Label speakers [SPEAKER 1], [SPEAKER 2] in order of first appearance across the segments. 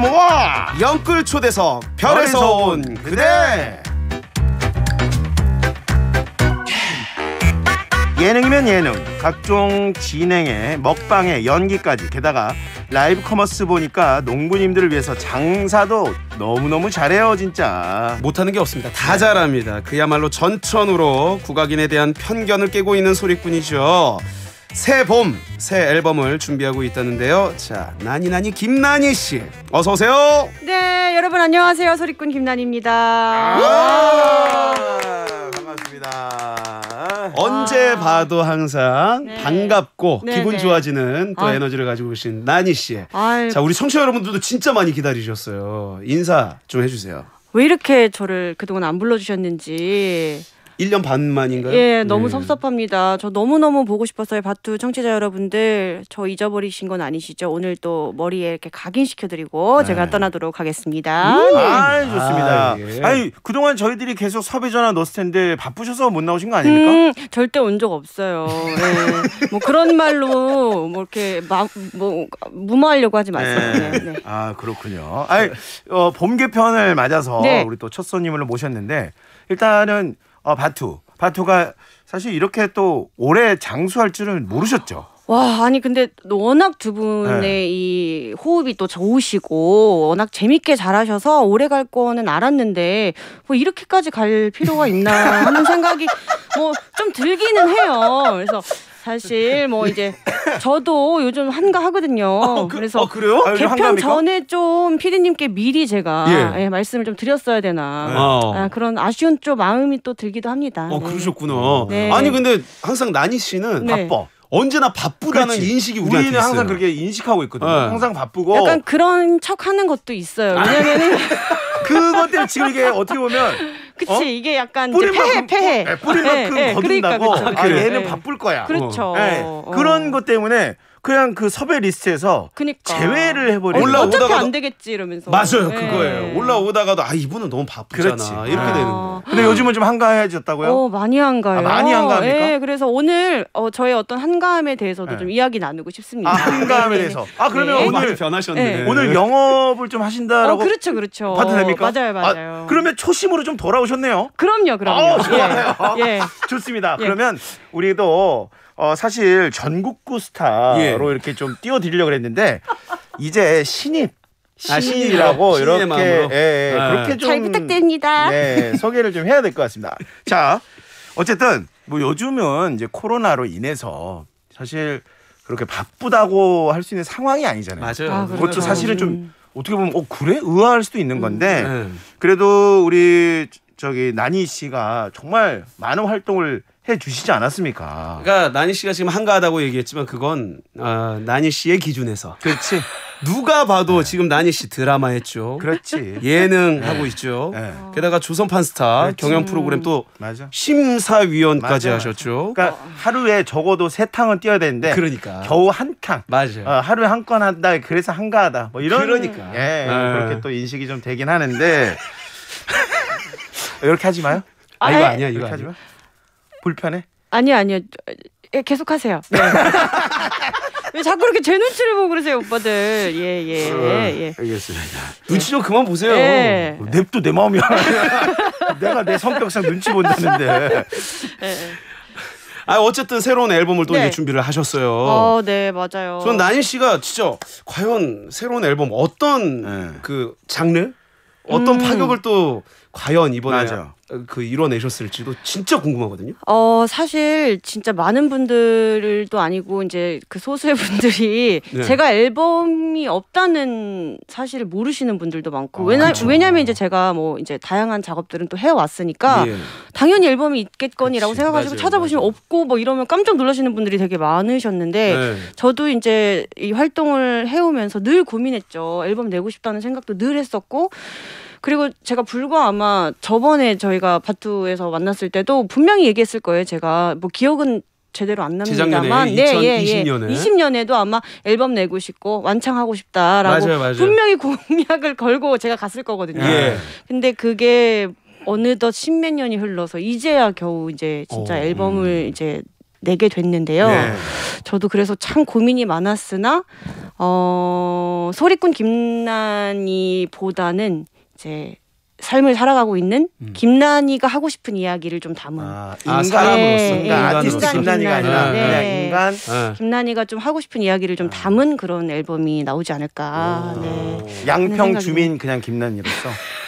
[SPEAKER 1] 모아
[SPEAKER 2] 영끌 초대석 별에서 온 그대.
[SPEAKER 1] 예능이면 예능, 각종 진행에 먹방에 연기까지, 게다가 라이브 커머스 보니까 농부님들을 위해서 장사도 너무너무 잘해요 진짜.
[SPEAKER 2] 못하는 게 없습니다. 다 잘합니다. 그야말로 전천후로 국악인에 대한 편견을 깨고 있는 소리꾼이죠. 새 봄, 새 앨범을 준비하고 있다는데요. 자, 나니나니 김나니 씨, 어서 오세요.
[SPEAKER 3] 네, 여러분 안녕하세요. 소리꾼 김나니입니다.
[SPEAKER 1] 반갑습니다.
[SPEAKER 2] 언제 봐도 항상
[SPEAKER 3] 네.
[SPEAKER 2] 반갑고
[SPEAKER 3] 네,
[SPEAKER 2] 기분
[SPEAKER 3] 네.
[SPEAKER 2] 좋아지는 또 에너지를 가지고 계신 나니 씨. 자, 우리 청취자 여러분들도 진짜 많이 기다리셨어요. 인사 좀 해주세요.
[SPEAKER 3] 왜 이렇게 저를 그동안 안 불러주셨는지.
[SPEAKER 2] 1년 반 만인가요?
[SPEAKER 3] 예, 너무 섭섭합니다. 저 너무너무 보고 싶었어요. 바투 청취자 여러분들, 저 잊어버리신 건 아니시죠? 오늘 또 머리에 이렇게 각인시켜드리고 제가 떠나도록 하겠습니다.
[SPEAKER 1] 좋습니다.
[SPEAKER 2] 예.
[SPEAKER 1] 아니, 그동안 저희들이 계속 섭외 전화 넣었을 텐데 바쁘셔서 못 나오신 거 아닙니까?
[SPEAKER 3] 절대 온 적 없어요. 예. 뭐 그런 말로 뭐 이렇게 무마하려고 하지 마세요. 네, 네.
[SPEAKER 1] 아, 그렇군요. 아니, 봄 개편을 맞아서
[SPEAKER 3] 네.
[SPEAKER 1] 우리 또 첫 손님을 모셨는데, 일단은 바투가 사실 이렇게 또 오래 장수할 줄은 모르셨죠?
[SPEAKER 3] 와, 아니 근데 워낙 두 분의
[SPEAKER 1] 네.
[SPEAKER 3] 이 호흡이 또 좋으시고 워낙 재밌게 잘하셔서 오래 갈 거는 알았는데 뭐 이렇게까지 갈 필요가 있나 하는 생각이 뭐 좀 들기는 해요. 그래서 사실 뭐 이제 저도 요즘 한가하거든요. 그래서
[SPEAKER 1] 그래요?
[SPEAKER 3] 개편
[SPEAKER 1] 한가합니까?
[SPEAKER 3] 전에 좀 피디님께 미리 제가
[SPEAKER 2] 예.
[SPEAKER 3] 말씀을 좀 드렸어야 되나 그런 아쉬운 좀 마음이 또 들기도 합니다. 네.
[SPEAKER 2] 그러셨구나.
[SPEAKER 3] 네.
[SPEAKER 2] 아니 근데 항상 나니 씨는
[SPEAKER 3] 네.
[SPEAKER 1] 바빠.
[SPEAKER 2] 언제나 바쁘다는
[SPEAKER 1] 그렇지.
[SPEAKER 2] 인식이 우리한테
[SPEAKER 1] 우리는
[SPEAKER 2] 있어요.
[SPEAKER 1] 항상 그렇게 인식하고 있거든요.
[SPEAKER 2] 네.
[SPEAKER 1] 항상 바쁘고.
[SPEAKER 3] 약간 그런 척하는 것도 있어요. 왜냐면은
[SPEAKER 1] 그것 때문에 지금 이게 어떻게 보면
[SPEAKER 3] 그치 이게 약간 이제 폐해.
[SPEAKER 1] 뿌린 만큼 거둔다고.
[SPEAKER 3] 그러니까,
[SPEAKER 1] 얘는
[SPEAKER 3] 네.
[SPEAKER 1] 바쁠 거야.
[SPEAKER 3] 그렇죠.
[SPEAKER 1] 그런 것 때문에 그냥 그 섭외 리스트에서
[SPEAKER 3] 그러니까.
[SPEAKER 1] 제외를 해버리는.
[SPEAKER 3] 어차피 안 되겠지 이러면서.
[SPEAKER 2] 맞아요,
[SPEAKER 3] 네.
[SPEAKER 2] 그거예요. 올라오다가도 이분은 너무 바쁘잖아.
[SPEAKER 1] 그렇지.
[SPEAKER 2] 이렇게 되는 거예요.
[SPEAKER 1] 근데 요즘은 좀 한가해졌다고요?
[SPEAKER 3] 많이 한가해요.
[SPEAKER 1] 많이 한가합니까?
[SPEAKER 3] 네, 그래서 오늘 저의 어떤 한가함에 대해서도
[SPEAKER 1] 네.
[SPEAKER 3] 좀 이야기 나누고 싶습니다.
[SPEAKER 1] 한가함에
[SPEAKER 3] 네,
[SPEAKER 1] 대해서.
[SPEAKER 3] 네.
[SPEAKER 1] 그러면
[SPEAKER 3] 네.
[SPEAKER 2] 많이
[SPEAKER 1] 오늘
[SPEAKER 2] 변하셨네.
[SPEAKER 3] 네.
[SPEAKER 1] 오늘 영업을 좀 하신다라고.
[SPEAKER 3] 그렇죠.
[SPEAKER 1] 봐도 됩니까?
[SPEAKER 3] 맞아요.
[SPEAKER 1] 그러면 초심으로 좀 돌아오셨네요.
[SPEAKER 3] 그럼요.
[SPEAKER 1] 좋아요.
[SPEAKER 3] 예.
[SPEAKER 1] 좋습니다.
[SPEAKER 3] 예.
[SPEAKER 1] 그러면 우리도 사실 전국구 스타로 이렇게 좀 띄워드리려고 그랬는데 이제 신입이라고
[SPEAKER 2] 신인의
[SPEAKER 1] 이렇게
[SPEAKER 2] 마음으로.
[SPEAKER 1] 그렇게 좀
[SPEAKER 3] 잘 부탁드립니다.
[SPEAKER 1] 네, 소개를 좀 해야 될 것 같습니다. 자, 어쨌든 뭐 요즘은 이제 코로나로 인해서 사실 그렇게 바쁘다고 할 수 있는 상황이 아니잖아요.
[SPEAKER 2] 맞아요.
[SPEAKER 1] 그것도
[SPEAKER 3] 그렇죠.
[SPEAKER 1] 사실은 좀 어떻게 보면 그래? 의아할 수도 있는 건데
[SPEAKER 2] 네.
[SPEAKER 1] 그래도 우리 나니 씨가 정말 많은 활동을 해 주시지 않았습니까?
[SPEAKER 2] 그러니까 나니 씨가 지금 한가하다고 얘기했지만 그건 나니 씨의 기준에서.
[SPEAKER 1] 그렇지.
[SPEAKER 2] 누가 봐도 지금 나니 씨 드라마 했죠.
[SPEAKER 1] 그렇지.
[SPEAKER 2] 예능 하고 있죠.
[SPEAKER 1] 네.
[SPEAKER 2] 게다가 조선판 스타
[SPEAKER 1] 그렇지.
[SPEAKER 2] 경연 프로그램 또
[SPEAKER 1] 맞아.
[SPEAKER 2] 심사위원까지
[SPEAKER 1] 맞아.
[SPEAKER 2] 하셨죠.
[SPEAKER 1] 그러니까 하루에 적어도 3탕은 뛰어야 되는데
[SPEAKER 2] 그러니까.
[SPEAKER 1] 겨우 한 탕.
[SPEAKER 2] 맞아요.
[SPEAKER 1] 하루에 한 건 한다. 그래서 한가하다. 뭐 이런
[SPEAKER 2] 그러니까.
[SPEAKER 1] 예,
[SPEAKER 2] 네.
[SPEAKER 1] 그렇게 또 인식이 좀 되긴 하는데 이렇게 하지 마요.
[SPEAKER 2] 이거 아니야, 이거
[SPEAKER 1] 이렇게 하지
[SPEAKER 2] 아니야.
[SPEAKER 1] 마. 불편해?
[SPEAKER 3] 아니요. 계속하세요. 네. 왜 자꾸 이렇게 제 눈치를 보고 그러세요, 오빠들. 예.
[SPEAKER 1] 알겠습니다.
[SPEAKER 2] 눈치 좀 그만 보세요.
[SPEAKER 3] 예.
[SPEAKER 1] 냅도 내 마음이야. 내가 내 성격상 눈치 본다는데.
[SPEAKER 2] 어쨌든 새로운 앨범을 또
[SPEAKER 3] 네.
[SPEAKER 2] 이제 준비를 하셨어요.
[SPEAKER 3] 네, 맞아요.
[SPEAKER 2] 전 나니 씨가 진짜 과연 새로운 앨범 어떤 그 장르, 어떤 파격을 또 과연 이번에
[SPEAKER 1] 맞아.
[SPEAKER 2] 이뤄내셨을지도 진짜 궁금하거든요.
[SPEAKER 3] 사실 진짜 많은 분들도 아니고 이제 그 소수의 분들이
[SPEAKER 2] 네.
[SPEAKER 3] 제가 앨범이 없다는 사실을 모르시는 분들도 많고
[SPEAKER 2] 그렇죠.
[SPEAKER 3] 왜냐면 이제 제가 뭐 이제 다양한 작업들은 또 해왔으니까
[SPEAKER 2] 예.
[SPEAKER 3] 당연히 앨범이 있겠거니라고
[SPEAKER 2] 그치,
[SPEAKER 3] 생각하시고
[SPEAKER 2] 맞아요,
[SPEAKER 3] 찾아보시면
[SPEAKER 2] 맞아요.
[SPEAKER 3] 없고 뭐 이러면 깜짝 놀라시는 분들이 되게 많으셨는데
[SPEAKER 2] 네.
[SPEAKER 3] 저도 이제 이 활동을 해오면서 늘 고민했죠. 앨범 내고 싶다는 생각도 늘 했었고 그리고 제가 불과 아마 저번에 저희가 바투에서 만났을 때도 분명히 얘기했을 거예요. 제가 뭐 기억은 제대로 안 납니다만
[SPEAKER 2] 재작년에 2020년에
[SPEAKER 3] 20년에도 아마 앨범 내고 싶고 완창하고 싶다라고
[SPEAKER 2] 맞아요.
[SPEAKER 3] 분명히 공약을 걸고 제가 갔을 거거든요.
[SPEAKER 2] 예.
[SPEAKER 3] 근데 그게 어느덧 십몇 년이 흘러서 이제야 겨우 이제 진짜 앨범을 이제 내게 됐는데요.
[SPEAKER 1] 네.
[SPEAKER 3] 저도 그래서 참 고민이 많았으나 소리꾼 김난희보다는 이제 삶을 살아가고 있는 김난희가 하고 싶은 이야기를 좀 담은
[SPEAKER 1] 인간으로서
[SPEAKER 3] 네,
[SPEAKER 1] 그러니까 아티스트
[SPEAKER 3] 인간
[SPEAKER 1] 김난희가 아니라
[SPEAKER 3] 김난희.
[SPEAKER 1] 그냥
[SPEAKER 3] 네.
[SPEAKER 1] 인간.
[SPEAKER 3] 김난희가 좀 하고 싶은 이야기를 좀 담은 그런 앨범이 나오지 않을까. 네.
[SPEAKER 1] 양평 주민 그냥 김난희로서.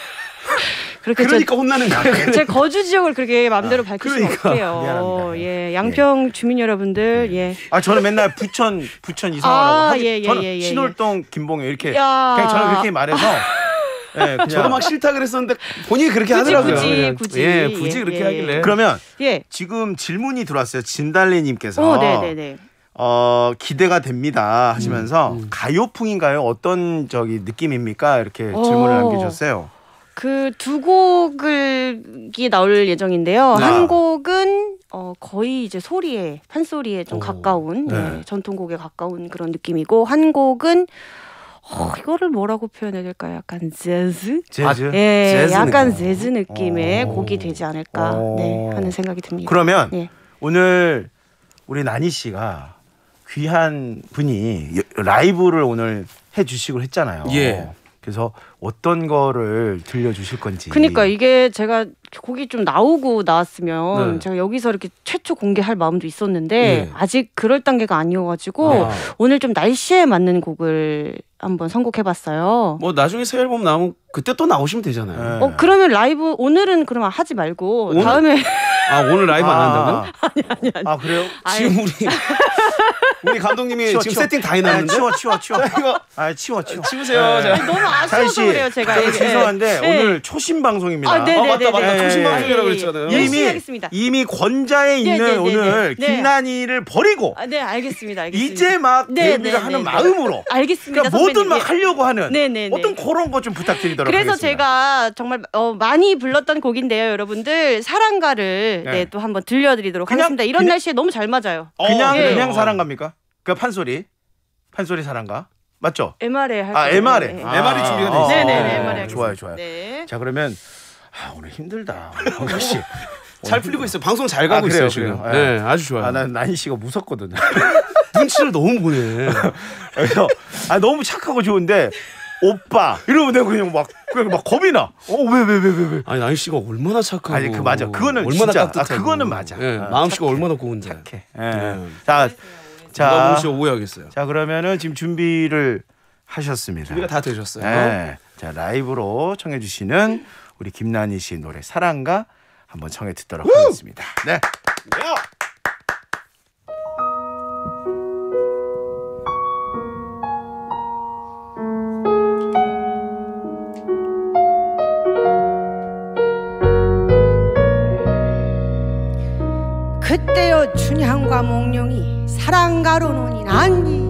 [SPEAKER 3] 그렇게
[SPEAKER 2] 그러니까 혼나는 거예요.
[SPEAKER 3] 제 거주 지역을 그렇게 마음대로 밝히시면
[SPEAKER 2] 그러니까.
[SPEAKER 3] 어떡해요.
[SPEAKER 1] 미안합니다.
[SPEAKER 3] 예, 양평 주민 여러분들, 예.
[SPEAKER 1] 저는 맨날 부천 이상하라고
[SPEAKER 3] 예, 예,
[SPEAKER 1] 저는
[SPEAKER 3] 예, 예,
[SPEAKER 1] 신월동 김봉에 이렇게
[SPEAKER 3] 야.
[SPEAKER 1] 그냥 저는 그렇게 말해서 네, 그냥.
[SPEAKER 2] 저도 막 싫다 그랬었는데 본인이 그렇게
[SPEAKER 3] 굳이,
[SPEAKER 2] 하더라고요.
[SPEAKER 3] 굳이,
[SPEAKER 2] 그냥.
[SPEAKER 3] 굳이.
[SPEAKER 2] 예, 굳이
[SPEAKER 3] 예,
[SPEAKER 2] 그렇게
[SPEAKER 3] 예,
[SPEAKER 2] 하길래.
[SPEAKER 1] 그러면
[SPEAKER 3] 예.
[SPEAKER 1] 지금 질문이 들어왔어요. 진달래님께서
[SPEAKER 3] 네네네.
[SPEAKER 1] 기대가 됩니다 하시면서 가요풍인가요? 어떤 느낌입니까? 이렇게 질문을 남겨주셨어요.
[SPEAKER 3] 그 두 곡이 나올 예정인데요.
[SPEAKER 1] 네.
[SPEAKER 3] 한 곡은 거의 이제 판소리에 좀 가까운
[SPEAKER 1] 네.
[SPEAKER 3] 전통곡에 가까운 그런 느낌이고 한 곡은 이거를 뭐라고 표현해야 될까요? 약간 재즈?
[SPEAKER 1] 재즈?
[SPEAKER 3] 예,
[SPEAKER 2] 재즈
[SPEAKER 3] 약간
[SPEAKER 2] 느낌.
[SPEAKER 3] 재즈 느낌의 곡이 되지 않을까 네, 하는 생각이 듭니다.
[SPEAKER 1] 그러면
[SPEAKER 3] 예.
[SPEAKER 1] 오늘 우리 나니 씨가 귀한 분이 라이브를 오늘 해주시고 했잖아요.
[SPEAKER 2] 예.
[SPEAKER 1] 그래서 어떤 거를 들려주실 건지.
[SPEAKER 3] 그러니까 이게 제가 곡이 좀 나오고 나왔으면
[SPEAKER 2] 네.
[SPEAKER 3] 제가 여기서 이렇게 최초 공개할 마음도 있었는데
[SPEAKER 2] 예.
[SPEAKER 3] 아직 그럴 단계가 아니어가지고 오늘 좀 날씨에 맞는 곡을 한번 선곡해봤어요.
[SPEAKER 2] 뭐 나중에 새 앨범 나오면 그때 또 나오시면 되잖아요.
[SPEAKER 1] 네.
[SPEAKER 3] 그러면 라이브 오늘은 그러면 하지 말고
[SPEAKER 2] 오늘?
[SPEAKER 3] 다음에
[SPEAKER 2] 오늘 라이브 안 한다고요?
[SPEAKER 1] 아니. 그래요?
[SPEAKER 2] 지금 우리 감독님이
[SPEAKER 1] 치워,
[SPEAKER 2] 지금
[SPEAKER 1] 치워.
[SPEAKER 2] 세팅 다 해놨는데
[SPEAKER 1] 치워.
[SPEAKER 2] 이거
[SPEAKER 1] 치워.
[SPEAKER 2] 치우세요.
[SPEAKER 1] 네.
[SPEAKER 2] 자.
[SPEAKER 3] 너무 아쉬워서
[SPEAKER 1] 씨,
[SPEAKER 3] 그래요 제가. 예.
[SPEAKER 1] 죄송한데
[SPEAKER 3] 네.
[SPEAKER 1] 오늘 초심 방송입니다.
[SPEAKER 3] 네, 네,
[SPEAKER 2] 맞다.
[SPEAKER 3] 네, 네.
[SPEAKER 2] 초심
[SPEAKER 1] 네.
[SPEAKER 2] 방송이라고
[SPEAKER 3] 예, 예.
[SPEAKER 2] 그랬잖아요.
[SPEAKER 3] 열심히 하겠습니다.
[SPEAKER 1] 이미 권자에 있는
[SPEAKER 3] 네, 네, 네,
[SPEAKER 1] 오늘
[SPEAKER 3] 네.
[SPEAKER 1] 김난희를 버리고
[SPEAKER 3] 네 알겠습니다.
[SPEAKER 1] 이제 막
[SPEAKER 3] 네,
[SPEAKER 1] 데뷔를
[SPEAKER 3] 네,
[SPEAKER 1] 하는
[SPEAKER 3] 네, 네.
[SPEAKER 1] 마음으로
[SPEAKER 3] 알겠습니다.
[SPEAKER 1] 그러니까 뭐든 막
[SPEAKER 3] 선배님.
[SPEAKER 1] 하려고 하는
[SPEAKER 3] 네, 네, 네.
[SPEAKER 1] 어떤 그런 거 좀 부탁드리도록
[SPEAKER 3] 그래서
[SPEAKER 1] 하겠습니다.
[SPEAKER 3] 제가 정말 많이 불렀던 곡인데요, 여러분들 사랑가를
[SPEAKER 1] 네.
[SPEAKER 3] 또 한번 들려드리도록
[SPEAKER 1] 그냥-
[SPEAKER 3] 하겠습니다. 이런
[SPEAKER 1] 그냥-
[SPEAKER 3] 날씨에 너무 잘 맞아요.
[SPEAKER 1] 그냥
[SPEAKER 3] 예.
[SPEAKER 1] 사랑가입니까? 그 판소리 사랑가 맞죠?
[SPEAKER 3] MR에 할
[SPEAKER 1] 아
[SPEAKER 3] 거예요.
[SPEAKER 1] MR에
[SPEAKER 3] 네.
[SPEAKER 2] MR이 준비가 돼 있어요.
[SPEAKER 3] 네네네 MR에
[SPEAKER 1] 좋아요.
[SPEAKER 3] 네.
[SPEAKER 1] 자 그러면 오늘 힘들다. 황가 씨.
[SPEAKER 2] 잘 풀리고 있어요. 방송 잘 가고
[SPEAKER 1] 그래요,
[SPEAKER 2] 있어요 지금.
[SPEAKER 1] 그래요.
[SPEAKER 2] 네, 아주 좋아요.
[SPEAKER 1] 난 나니 씨가 무섭거든.
[SPEAKER 2] 눈치를 너무 보네.
[SPEAKER 1] 그래서 너무 착하고 좋은데 오빠 이러면 내가 그냥 막 겁이 나. 왜?
[SPEAKER 2] 아니 나인 씨가 얼마나 착하고.
[SPEAKER 1] 아니 그 맞아. 그거는
[SPEAKER 2] 얼마나
[SPEAKER 1] 진짜
[SPEAKER 2] 따뜻하고.
[SPEAKER 1] 그거는 맞아.
[SPEAKER 2] 예, 마음씨가 얼마나 고운데.
[SPEAKER 1] 착해.
[SPEAKER 2] 네.
[SPEAKER 1] 자,
[SPEAKER 2] 누가 보면 진짜 오해하겠어요.
[SPEAKER 1] 자 그러면은 지금 준비를 하셨습니다.
[SPEAKER 2] 준비가 다 되셨어요.
[SPEAKER 1] 네. 자 라이브로 청해주시는 우리 김난희 씨 노래 사랑가 한번 청해 듣도록 하겠습니다. 네.
[SPEAKER 3] 그때여 춘향과 몽룡이 사랑가로 논이 난디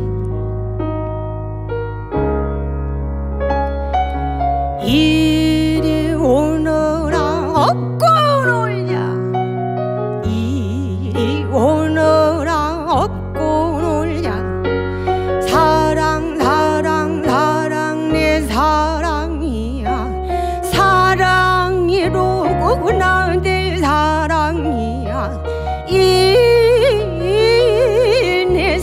[SPEAKER 3] 이리 오너라 업고 놀자 이리 오너라 업고 놀자 사랑 내 사랑이야 사랑이로구나 내 사랑이야 내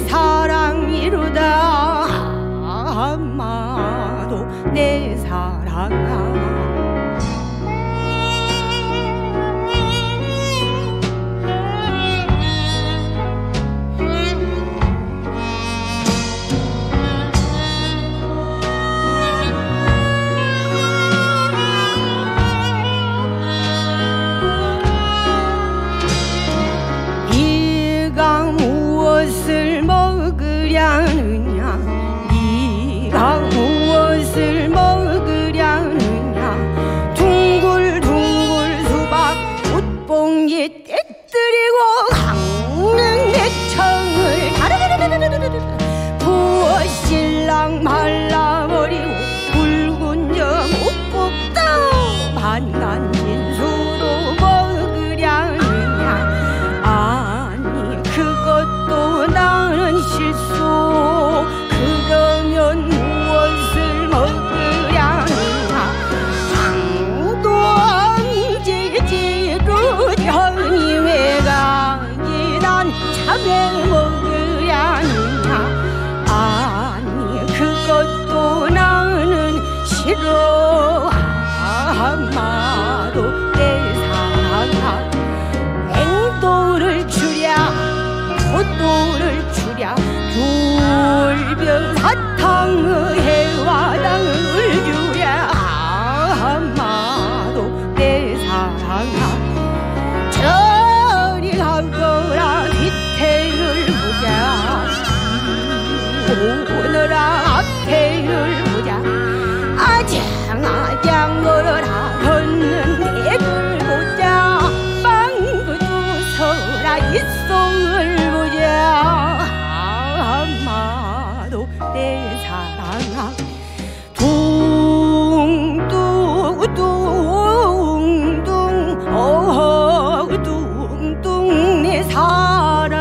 [SPEAKER 3] 사랑이로다 아마도 내 사랑아 밤에 먹어야 하느냐 아니 그것도 나는 싫어 아마도 내 사랑아 앵도를 주랴 포도를 주랴 귤병 사탕의 해와당을 주랴 아마도 내 사랑아 저리 가거라 뒤태를 보자 오너라 앞태를 보자 아장아장 걸어라 걷는 개를 보자 빵구 두서라 입속을 보자 아마도 내 사랑아 둥둥 내 사랑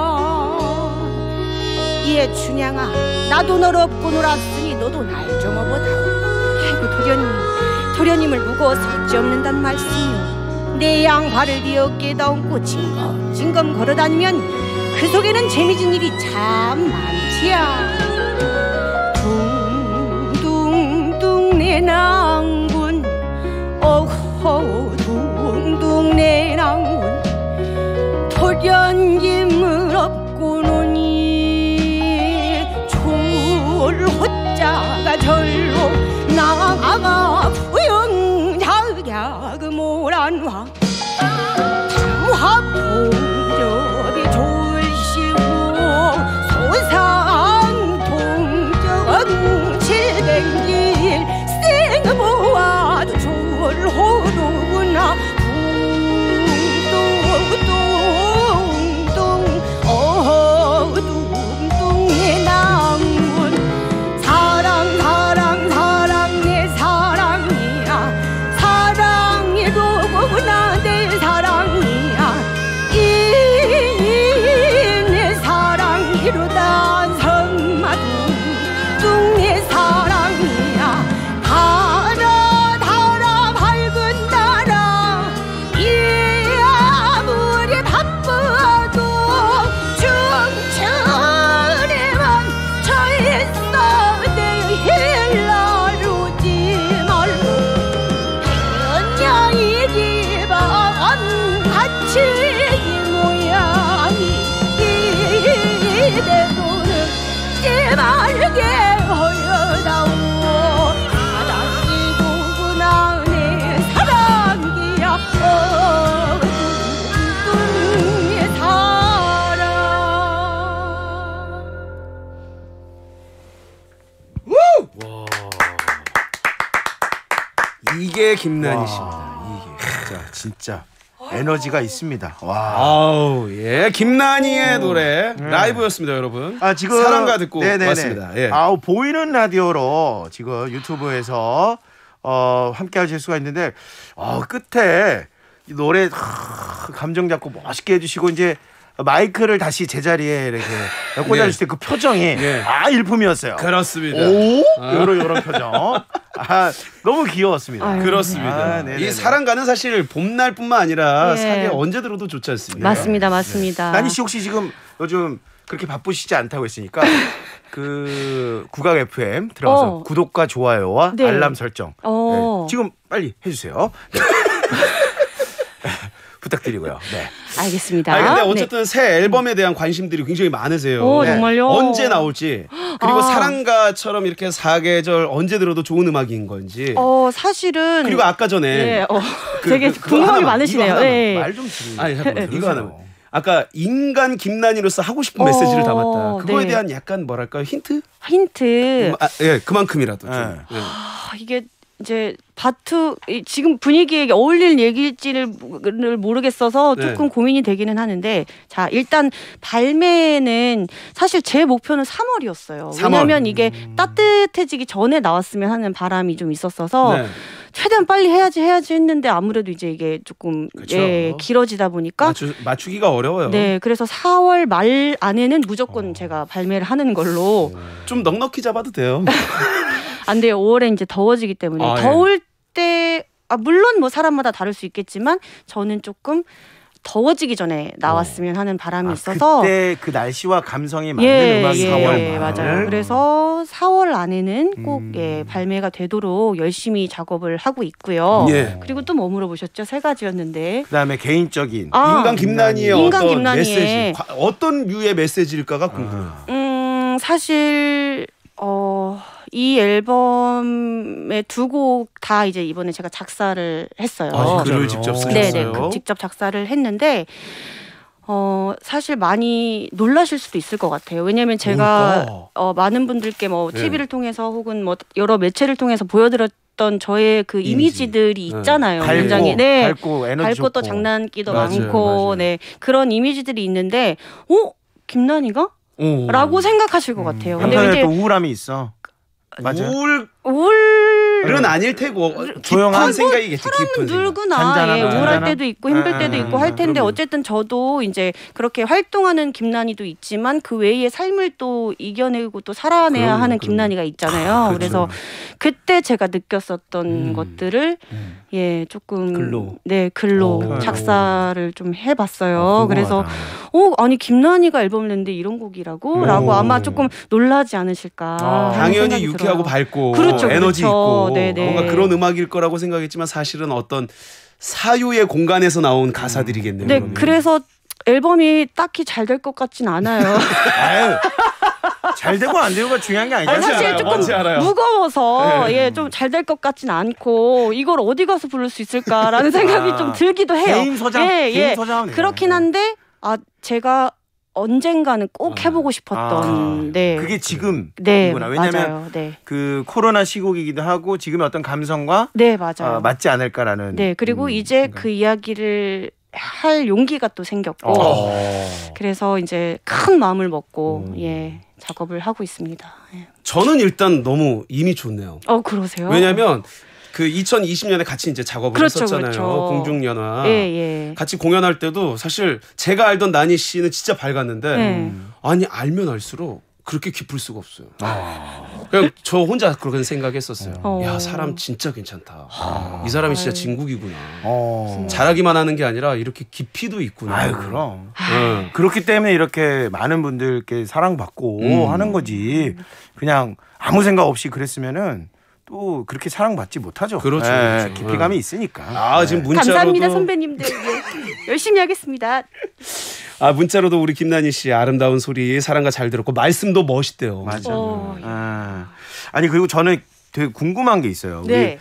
[SPEAKER 3] 이에 춘향아 나도 널 업고 놀았으니 너도 날 좀 업어다오 아이고 도련님을 무거워서 어찌 없는단 말씀이요 내 양발을 뒤어깨 얹고 징검 걸어다니면 그 속에는 재미진 일이 참 많지야 둥둥 내 낭군 어허 둥둥 내 낭군 도련님을 업고 노니 졸호자가 절로 나가 부영자야 그 모란화 당화봉접이 좋으시고 소상통정 칠백일 생모아도 졸호로구나 둥둥 내 낭군 사랑 내 사랑이야 사랑이 도구나 내 사랑이야 내 사랑이로다 성마둥 내 사랑이야 달아 밝은 달아 아무리 바빠도 춤추네만 처했어 내 힐라루지 말고 연야이 기반 같이 이 모양이 이대로는 제말게 허여다오 사랑이 누구나 내 사랑이야 둥둥 내 사랑
[SPEAKER 2] 이게 김난희 씨입니다.
[SPEAKER 1] 진짜 에너지가 있습니다. 와.
[SPEAKER 2] 아우 예 김난희의 노래 라이브였습니다 여러분.
[SPEAKER 1] 지금
[SPEAKER 2] 사랑가 듣고
[SPEAKER 1] 네네네.
[SPEAKER 2] 왔습니다. 예.
[SPEAKER 1] 보이는 라디오로 지금 유튜브에서 함께 하실 수가 있는데 끝에 이 노래 감정 잡고 멋있게 해주시고 이제 마이크를 다시 제자리에 이렇게 꽂아주실 때 그 표정이
[SPEAKER 2] 예.
[SPEAKER 1] 일품이었어요.
[SPEAKER 2] 그렇습니다.
[SPEAKER 1] 오 요런 표정. 너무 귀여웠습니다.
[SPEAKER 3] 아유,
[SPEAKER 2] 그렇습니다.
[SPEAKER 1] 네네네.
[SPEAKER 2] 이 사랑가는 사실 봄날뿐만 아니라
[SPEAKER 3] 예.
[SPEAKER 2] 사계 언제 들어도 좋지 않습니까?
[SPEAKER 3] 맞습니다.
[SPEAKER 1] 난희 씨 혹시 지금 요즘 그렇게 바쁘시지 않다고 했으니까 그 국악 FM 들어가서 구독과 좋아요와
[SPEAKER 3] 네.
[SPEAKER 1] 알람 설정 네, 지금 빨리 해주세요. 네. 부탁드리고요. 네.
[SPEAKER 3] 알겠습니다.
[SPEAKER 2] 근데 어쨌든 새 앨범에 대한 관심들이 굉장히 많으세요.
[SPEAKER 3] 오, 정말요?
[SPEAKER 2] 언제 나올지 그리고 사랑가처럼 이렇게 사계절 언제 들어도 좋은 음악인 건지.
[SPEAKER 3] 사실은
[SPEAKER 2] 그리고 아까 전에
[SPEAKER 3] 되게 궁금한 게 많으시네요. 네.
[SPEAKER 1] 말좀 들으세요.
[SPEAKER 2] 아니 잠깐만 이거 하나. 아까 인간 김난희로서 하고 싶은 메시지를 담았다. 그거에
[SPEAKER 3] 네.
[SPEAKER 2] 대한 약간 뭐랄까요 힌트?
[SPEAKER 3] 예,
[SPEAKER 2] 그만큼이라도 좀.
[SPEAKER 1] 네.
[SPEAKER 2] 예.
[SPEAKER 3] 이게 이제 지금 분위기에 어울릴 얘기일지를 모르겠어서 조금 고민이 되기는 하는데 자 일단 발매는 사실 제 목표는 3월이었어요.
[SPEAKER 2] 3월.
[SPEAKER 3] 왜냐하면 이게 따뜻해지기 전에 나왔으면 하는 바람이 좀 있었어서
[SPEAKER 2] 네.
[SPEAKER 3] 최대한 빨리 해야지 했는데 아무래도 이제 이게 조금
[SPEAKER 2] 그쵸.
[SPEAKER 3] 길어지다 보니까
[SPEAKER 2] 맞추기가 어려워요.
[SPEAKER 3] 네, 그래서 4월 말 안에는 무조건 제가 발매를 하는 걸로.
[SPEAKER 2] 좀 넉넉히 잡아도 돼요.
[SPEAKER 3] 안 돼요. 5월에 이제 더워지기 때문에 더울 때 물론 뭐 사람마다 다를 수 있겠지만 저는 조금 더워지기 전에 나왔으면 하는 바람이 있어서
[SPEAKER 1] 그때 그 날씨와 감성이 맞는 음악이 4월
[SPEAKER 3] 맞아요. 그래서 4월 안에는 꼭 발매가 되도록 열심히 작업을 하고 있고요.
[SPEAKER 2] 예.
[SPEAKER 3] 그리고 또 뭐 물어보셨죠? 세 가지였는데.
[SPEAKER 1] 그다음에 개인적인
[SPEAKER 2] 인간 김난희의
[SPEAKER 3] 인간
[SPEAKER 2] 어떤
[SPEAKER 3] 김난희의
[SPEAKER 2] 메시지, 어떤 류의 메시지일까가 궁금해요.
[SPEAKER 3] 사실 이 앨범의 두 곡 다 이제 이번에 제가 작사를 했어요.
[SPEAKER 2] 글을 직접 쓰셨어요?
[SPEAKER 3] 네네, 직접 작사를 했는데 사실 많이 놀라실 수도 있을 것 같아요. 왜냐하면 제가 많은 분들께 뭐 TV를 통해서 혹은 뭐 여러 매체를 통해서 보여드렸던 저의 그 이미지들이 있잖아요. 굉장히
[SPEAKER 1] 밝고 에너지
[SPEAKER 3] 밝고 또
[SPEAKER 1] 좋고.
[SPEAKER 3] 장난기도
[SPEAKER 2] 맞아요,
[SPEAKER 3] 많고
[SPEAKER 2] 맞아요.
[SPEAKER 3] 네 그런 이미지들이 있는데 김난희가? 라고 생각하실 것 같아요. 근데
[SPEAKER 1] 한편에
[SPEAKER 3] 이제
[SPEAKER 1] 또 우울함이 있어. 맞아요.
[SPEAKER 2] 우울은 아닐 테고
[SPEAKER 1] 조용한
[SPEAKER 2] 생각이겠지.
[SPEAKER 3] 사람은
[SPEAKER 2] 깊은 생각.
[SPEAKER 3] 늘구나.
[SPEAKER 1] 잔잔한,
[SPEAKER 3] 우울할
[SPEAKER 1] 잔잔한?
[SPEAKER 3] 때도 있고 힘들 때도 있고 할 텐데
[SPEAKER 2] 그럼요.
[SPEAKER 3] 어쨌든 저도 이제 그렇게 활동하는 김난희도 있지만 그 외의 삶을 또 이겨내고 또 살아내야
[SPEAKER 2] 그럼요,
[SPEAKER 3] 하는
[SPEAKER 2] 그럼요.
[SPEAKER 3] 김난희가 있잖아요.
[SPEAKER 2] 그렇죠.
[SPEAKER 3] 그래서 그때 제가 느꼈었던 것들을 조금 글로 작사를 좀 해봤어요. 그래서 아니 김난희가 앨범을 냈는데 이런 곡이라고? 라고 아마 조금 놀라지 않으실까 하는
[SPEAKER 2] 당연히
[SPEAKER 3] 생각이
[SPEAKER 2] 유쾌하고
[SPEAKER 3] 들어요.
[SPEAKER 2] 밝고
[SPEAKER 3] 그렇죠,
[SPEAKER 2] 에너지
[SPEAKER 3] 그렇죠.
[SPEAKER 2] 있고
[SPEAKER 3] 네네.
[SPEAKER 2] 뭔가 그런 음악일 거라고 생각했지만 사실은 어떤 사유의 공간에서 나온 가사들이겠네요.
[SPEAKER 3] 네,
[SPEAKER 2] 그러면.
[SPEAKER 3] 그래서 앨범이 딱히 잘 될 것 같진 않아요.
[SPEAKER 1] 아유, 잘 되고 안 되고가 중요한 게 아니잖아요.
[SPEAKER 3] 사실
[SPEAKER 2] 알아요.
[SPEAKER 3] 조금
[SPEAKER 2] 뭔지 알아요.
[SPEAKER 3] 무거워서 좀 잘 될 것 같진 않고 이걸 어디 가서 부를 수 있을까라는 생각이 좀 들기도 해요.
[SPEAKER 1] 개인 서장, 개인 서장은
[SPEAKER 3] 그렇긴 한데 제가 언젠가는 꼭 해보고 싶었던
[SPEAKER 1] 그게 지금이구나. 왜냐하면
[SPEAKER 3] 맞아요.
[SPEAKER 1] 그 코로나 시국이기도 하고 지금의 어떤 감성과
[SPEAKER 3] 맞아요.
[SPEAKER 1] 맞지 않을까라는.
[SPEAKER 3] 그리고 이제 그 이야기를 할 용기가 또 생겼고 그래서 이제 큰 마음을 먹고 작업을 하고 있습니다.
[SPEAKER 2] 저는 일단 너무 이미 좋네요.
[SPEAKER 3] 그러세요?
[SPEAKER 2] 왜냐하면 그 2020년에 같이 이제 작업을 했었잖아요.
[SPEAKER 3] 그렇죠.
[SPEAKER 2] 공중연화.
[SPEAKER 3] 예.
[SPEAKER 2] 같이 공연할 때도 사실 제가 알던 나니 씨는 진짜 밝았는데 아니 알면 알수록 그렇게 깊을 수가 없어요. 그냥 저 혼자 그렇게 생각했었어요. 야 사람 진짜 괜찮다. 이 사람이 진짜 진국이구나. 잘하기만 하는 게 아니라 이렇게 깊이도 있구나.
[SPEAKER 1] 아유 그럼. 그렇기 때문에 이렇게 많은 분들께 사랑받고 하는 거지. 그냥 아무 생각 없이 그랬으면은 또 그렇게 사랑받지 못하죠.
[SPEAKER 2] 그렇죠. 그렇죠.
[SPEAKER 1] 깊이감이 있으니까.
[SPEAKER 2] 지금 문자로도
[SPEAKER 3] 감사합니다 선배님들. 열심히 하겠습니다.
[SPEAKER 2] 문자로도 우리 김난희 씨 아름다운 소리 사랑과 잘 들었고 말씀도 멋있대요.
[SPEAKER 1] 맞아. 아니 그리고 저는 되게 궁금한 게 있어요.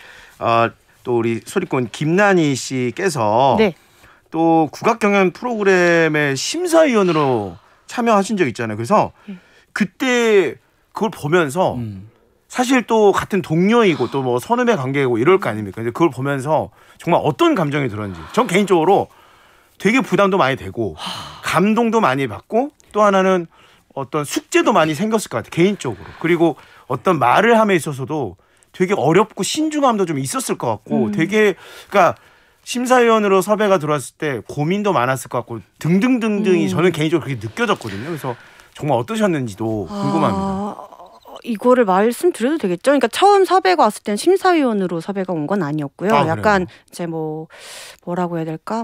[SPEAKER 1] 또 우리 소리꾼 김난희 씨께서 또 국악 경연 프로그램의 심사위원으로 참여하신 적 있잖아요. 그래서 그때 그걸 보면서 사실 또 같은 동료이고 또 뭐 선후배 관계이고 이럴 거 아닙니까? 근데 그걸 보면서 정말 어떤 감정이 들었는지 전 개인적으로 되게 부담도 많이 되고 감동도 많이 받고 또 하나는 어떤 숙제도 많이 생겼을 것 같아요. 개인적으로. 그리고 어떤 말을 함에 있어서도 되게 어렵고 신중함도 좀 있었을 것 같고 되게 그러니까 심사위원으로 섭외가 들어왔을 때 고민도 많았을 것 같고 등등등등이 저는 개인적으로 그렇게 느껴졌거든요. 그래서 정말 어떠셨는지도 궁금합니다.
[SPEAKER 3] 이거를 말씀드려도 되겠죠? 그러니까 처음 섭외가 왔을 때는 심사위원으로 섭외가 온 건 아니었고요. 약간 이제 뭐라고 해야 될까?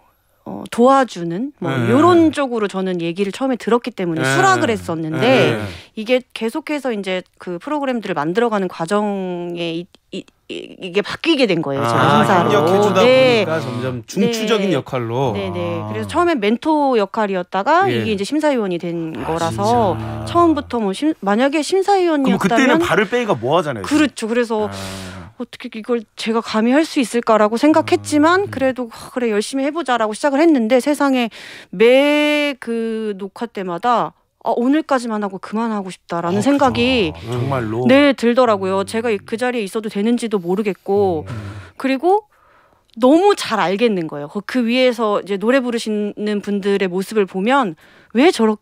[SPEAKER 3] 도와주는 이런 쪽으로 저는 얘기를 처음에 들었기 때문에 수락을 했었는데 이게 계속해서 이제 그 프로그램들을 만들어가는 과정에 이게 바뀌게 된 거예요. 제가 심사로.
[SPEAKER 2] 협력해주다 보니까 점점 중추적인 역할로.
[SPEAKER 3] 그래서 처음에 멘토 역할이었다가 이게 이제 심사위원이 된 거라서 처음부터 만약에 심사위원이었다면
[SPEAKER 1] 그럼 그때는 발을 빼기가 뭐하잖아요.
[SPEAKER 3] 그렇죠. 그래서 어떻게 이걸 제가 감히 할 수 있을까라고 생각했지만 그래도 그래 열심히 해보자라고 시작을 했는데 세상에 매 그 녹화 때마다 오늘까지만 하고 그만하고 싶다라는 생각이
[SPEAKER 1] 정말로
[SPEAKER 3] 들더라고요. 제가 그 자리에 있어도 되는지도 모르겠고 그리고 너무 잘 알겠는 거예요. 그 위에서 이제 노래 부르시는 분들의 모습을 보면 왜 저런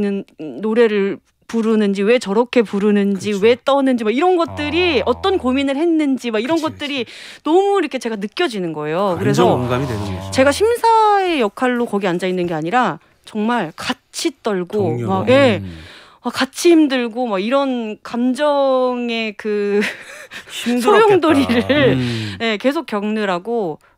[SPEAKER 3] 노래를 부르는지 왜 저렇게 부르는지 왜 떠는지 막 이런 것들이 어떤 고민을 했는지 막 이런 것들이 너무 이렇게 제가 느껴지는 거예요. 그래서
[SPEAKER 2] 공감이 되는 거죠.
[SPEAKER 3] 제가 심사의 역할로 거기 앉아 있는 게 아니라 정말 같이 떨고 막 같이 힘들고 막 이런 감정의 그 소용돌이를 계속 겪느라고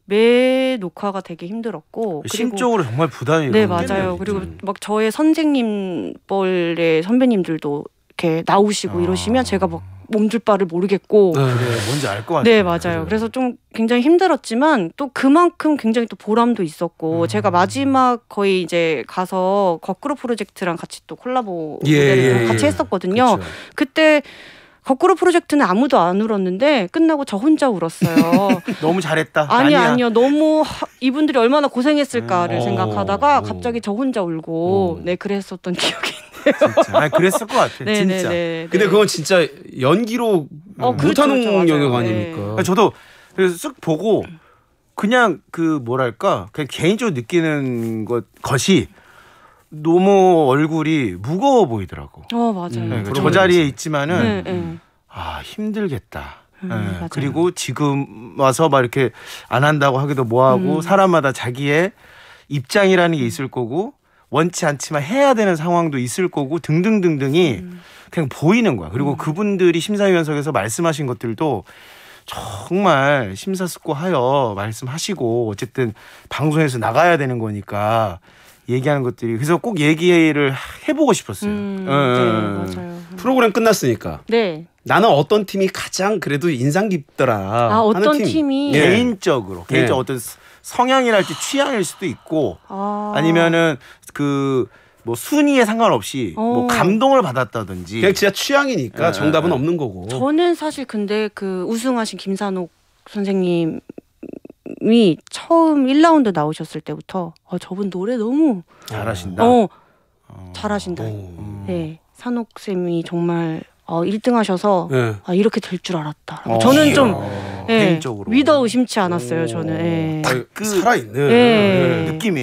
[SPEAKER 3] 매 녹화가 되게 힘들었고 그리고
[SPEAKER 1] 심적으로 정말 부담이
[SPEAKER 3] 네
[SPEAKER 1] 많겠네요,
[SPEAKER 3] 맞아요.
[SPEAKER 1] 진짜.
[SPEAKER 3] 그리고 막 저의 선생님 뻘의 선배님들도 이렇게 나오시고 이러시면 제가 막 몸둘 바를 모르겠고
[SPEAKER 1] 그래 뭔지 알 것 같아요.
[SPEAKER 3] 네 맞아요. 그래서 좀 굉장히 힘들었지만 또 그만큼 굉장히 또 보람도 있었고 제가 마지막 거의 이제 가서 거꾸로 프로젝트랑 같이 또 콜라보 무대를 좀 같이 했었거든요.
[SPEAKER 2] 그쵸.
[SPEAKER 3] 그때 거꾸로 프로젝트는 아무도 안 울었는데 끝나고 저 혼자 울었어요.
[SPEAKER 1] 너무 잘했다.
[SPEAKER 3] 아니요. 너무 이분들이 얼마나 고생했을까를 생각하다가 갑자기 저 혼자 울고 네 그랬었던 기억이
[SPEAKER 1] 진짜. 아니, 그랬을 것 같아.
[SPEAKER 3] 네,
[SPEAKER 1] 진짜.
[SPEAKER 3] 네.
[SPEAKER 2] 근데 그건 진짜 연기로
[SPEAKER 3] 그렇죠,
[SPEAKER 2] 못하는 영역
[SPEAKER 3] 맞아요.
[SPEAKER 2] 아닙니까?
[SPEAKER 3] 네.
[SPEAKER 1] 저도 그래서 쓱 보고 그냥 그 뭐랄까 그냥 개인적으로 느끼는 것이 너무 얼굴이 무거워 보이더라고.
[SPEAKER 3] 맞아요.
[SPEAKER 1] 그러니까
[SPEAKER 2] 그런
[SPEAKER 1] 저
[SPEAKER 2] 거
[SPEAKER 1] 자리에 있지만은
[SPEAKER 3] 네.
[SPEAKER 1] 아 힘들겠다.
[SPEAKER 3] 맞아요.
[SPEAKER 1] 그리고 지금 와서 막 이렇게 안 한다고 하기도 뭐하고 사람마다 자기의 입장이라는 게 있을 거고 원치 않지만 해야 되는 상황도 있을 거고 등등등등이 그냥 보이는 거야. 그리고 그분들이 심사위원석에서 말씀하신 것들도 정말 심사숙고하여 말씀하시고 어쨌든 방송에서 나가야 되는 거니까 얘기하는 것들이 그래서 꼭 얘기를 해보고 싶었어요.
[SPEAKER 3] 네, 맞아요.
[SPEAKER 2] 프로그램 끝났으니까
[SPEAKER 3] 네.
[SPEAKER 2] 나는 어떤 팀이 가장 그래도 인상 깊더라.
[SPEAKER 3] 어떤
[SPEAKER 2] 하는 팀.
[SPEAKER 3] 팀이
[SPEAKER 2] 예.
[SPEAKER 1] 개인적으로 어떤 성향이랄지 취향일 수도 있고 아니면은 그 뭐 순위에 상관없이 뭐 감동을 받았다든지
[SPEAKER 2] 그냥 진짜 취향이니까
[SPEAKER 1] 예,
[SPEAKER 2] 정답은
[SPEAKER 1] 예.
[SPEAKER 2] 없는 거고.
[SPEAKER 3] 저는 사실 근데 그 우승하신 김산옥 선생님이 처음 1라운드 나오셨을 때부터 저분 노래 너무
[SPEAKER 1] 잘하신다.
[SPEAKER 3] 잘하신다. 네. 산옥 쌤이 정말 1등 하셔서
[SPEAKER 2] 네.
[SPEAKER 3] 이렇게 될 줄 알았다. 저는 좀
[SPEAKER 1] 개인적으로
[SPEAKER 3] 믿어 의심치 않았어요. 저는. 예.
[SPEAKER 1] 그
[SPEAKER 2] 살아있네.
[SPEAKER 3] 예.
[SPEAKER 1] 느낌이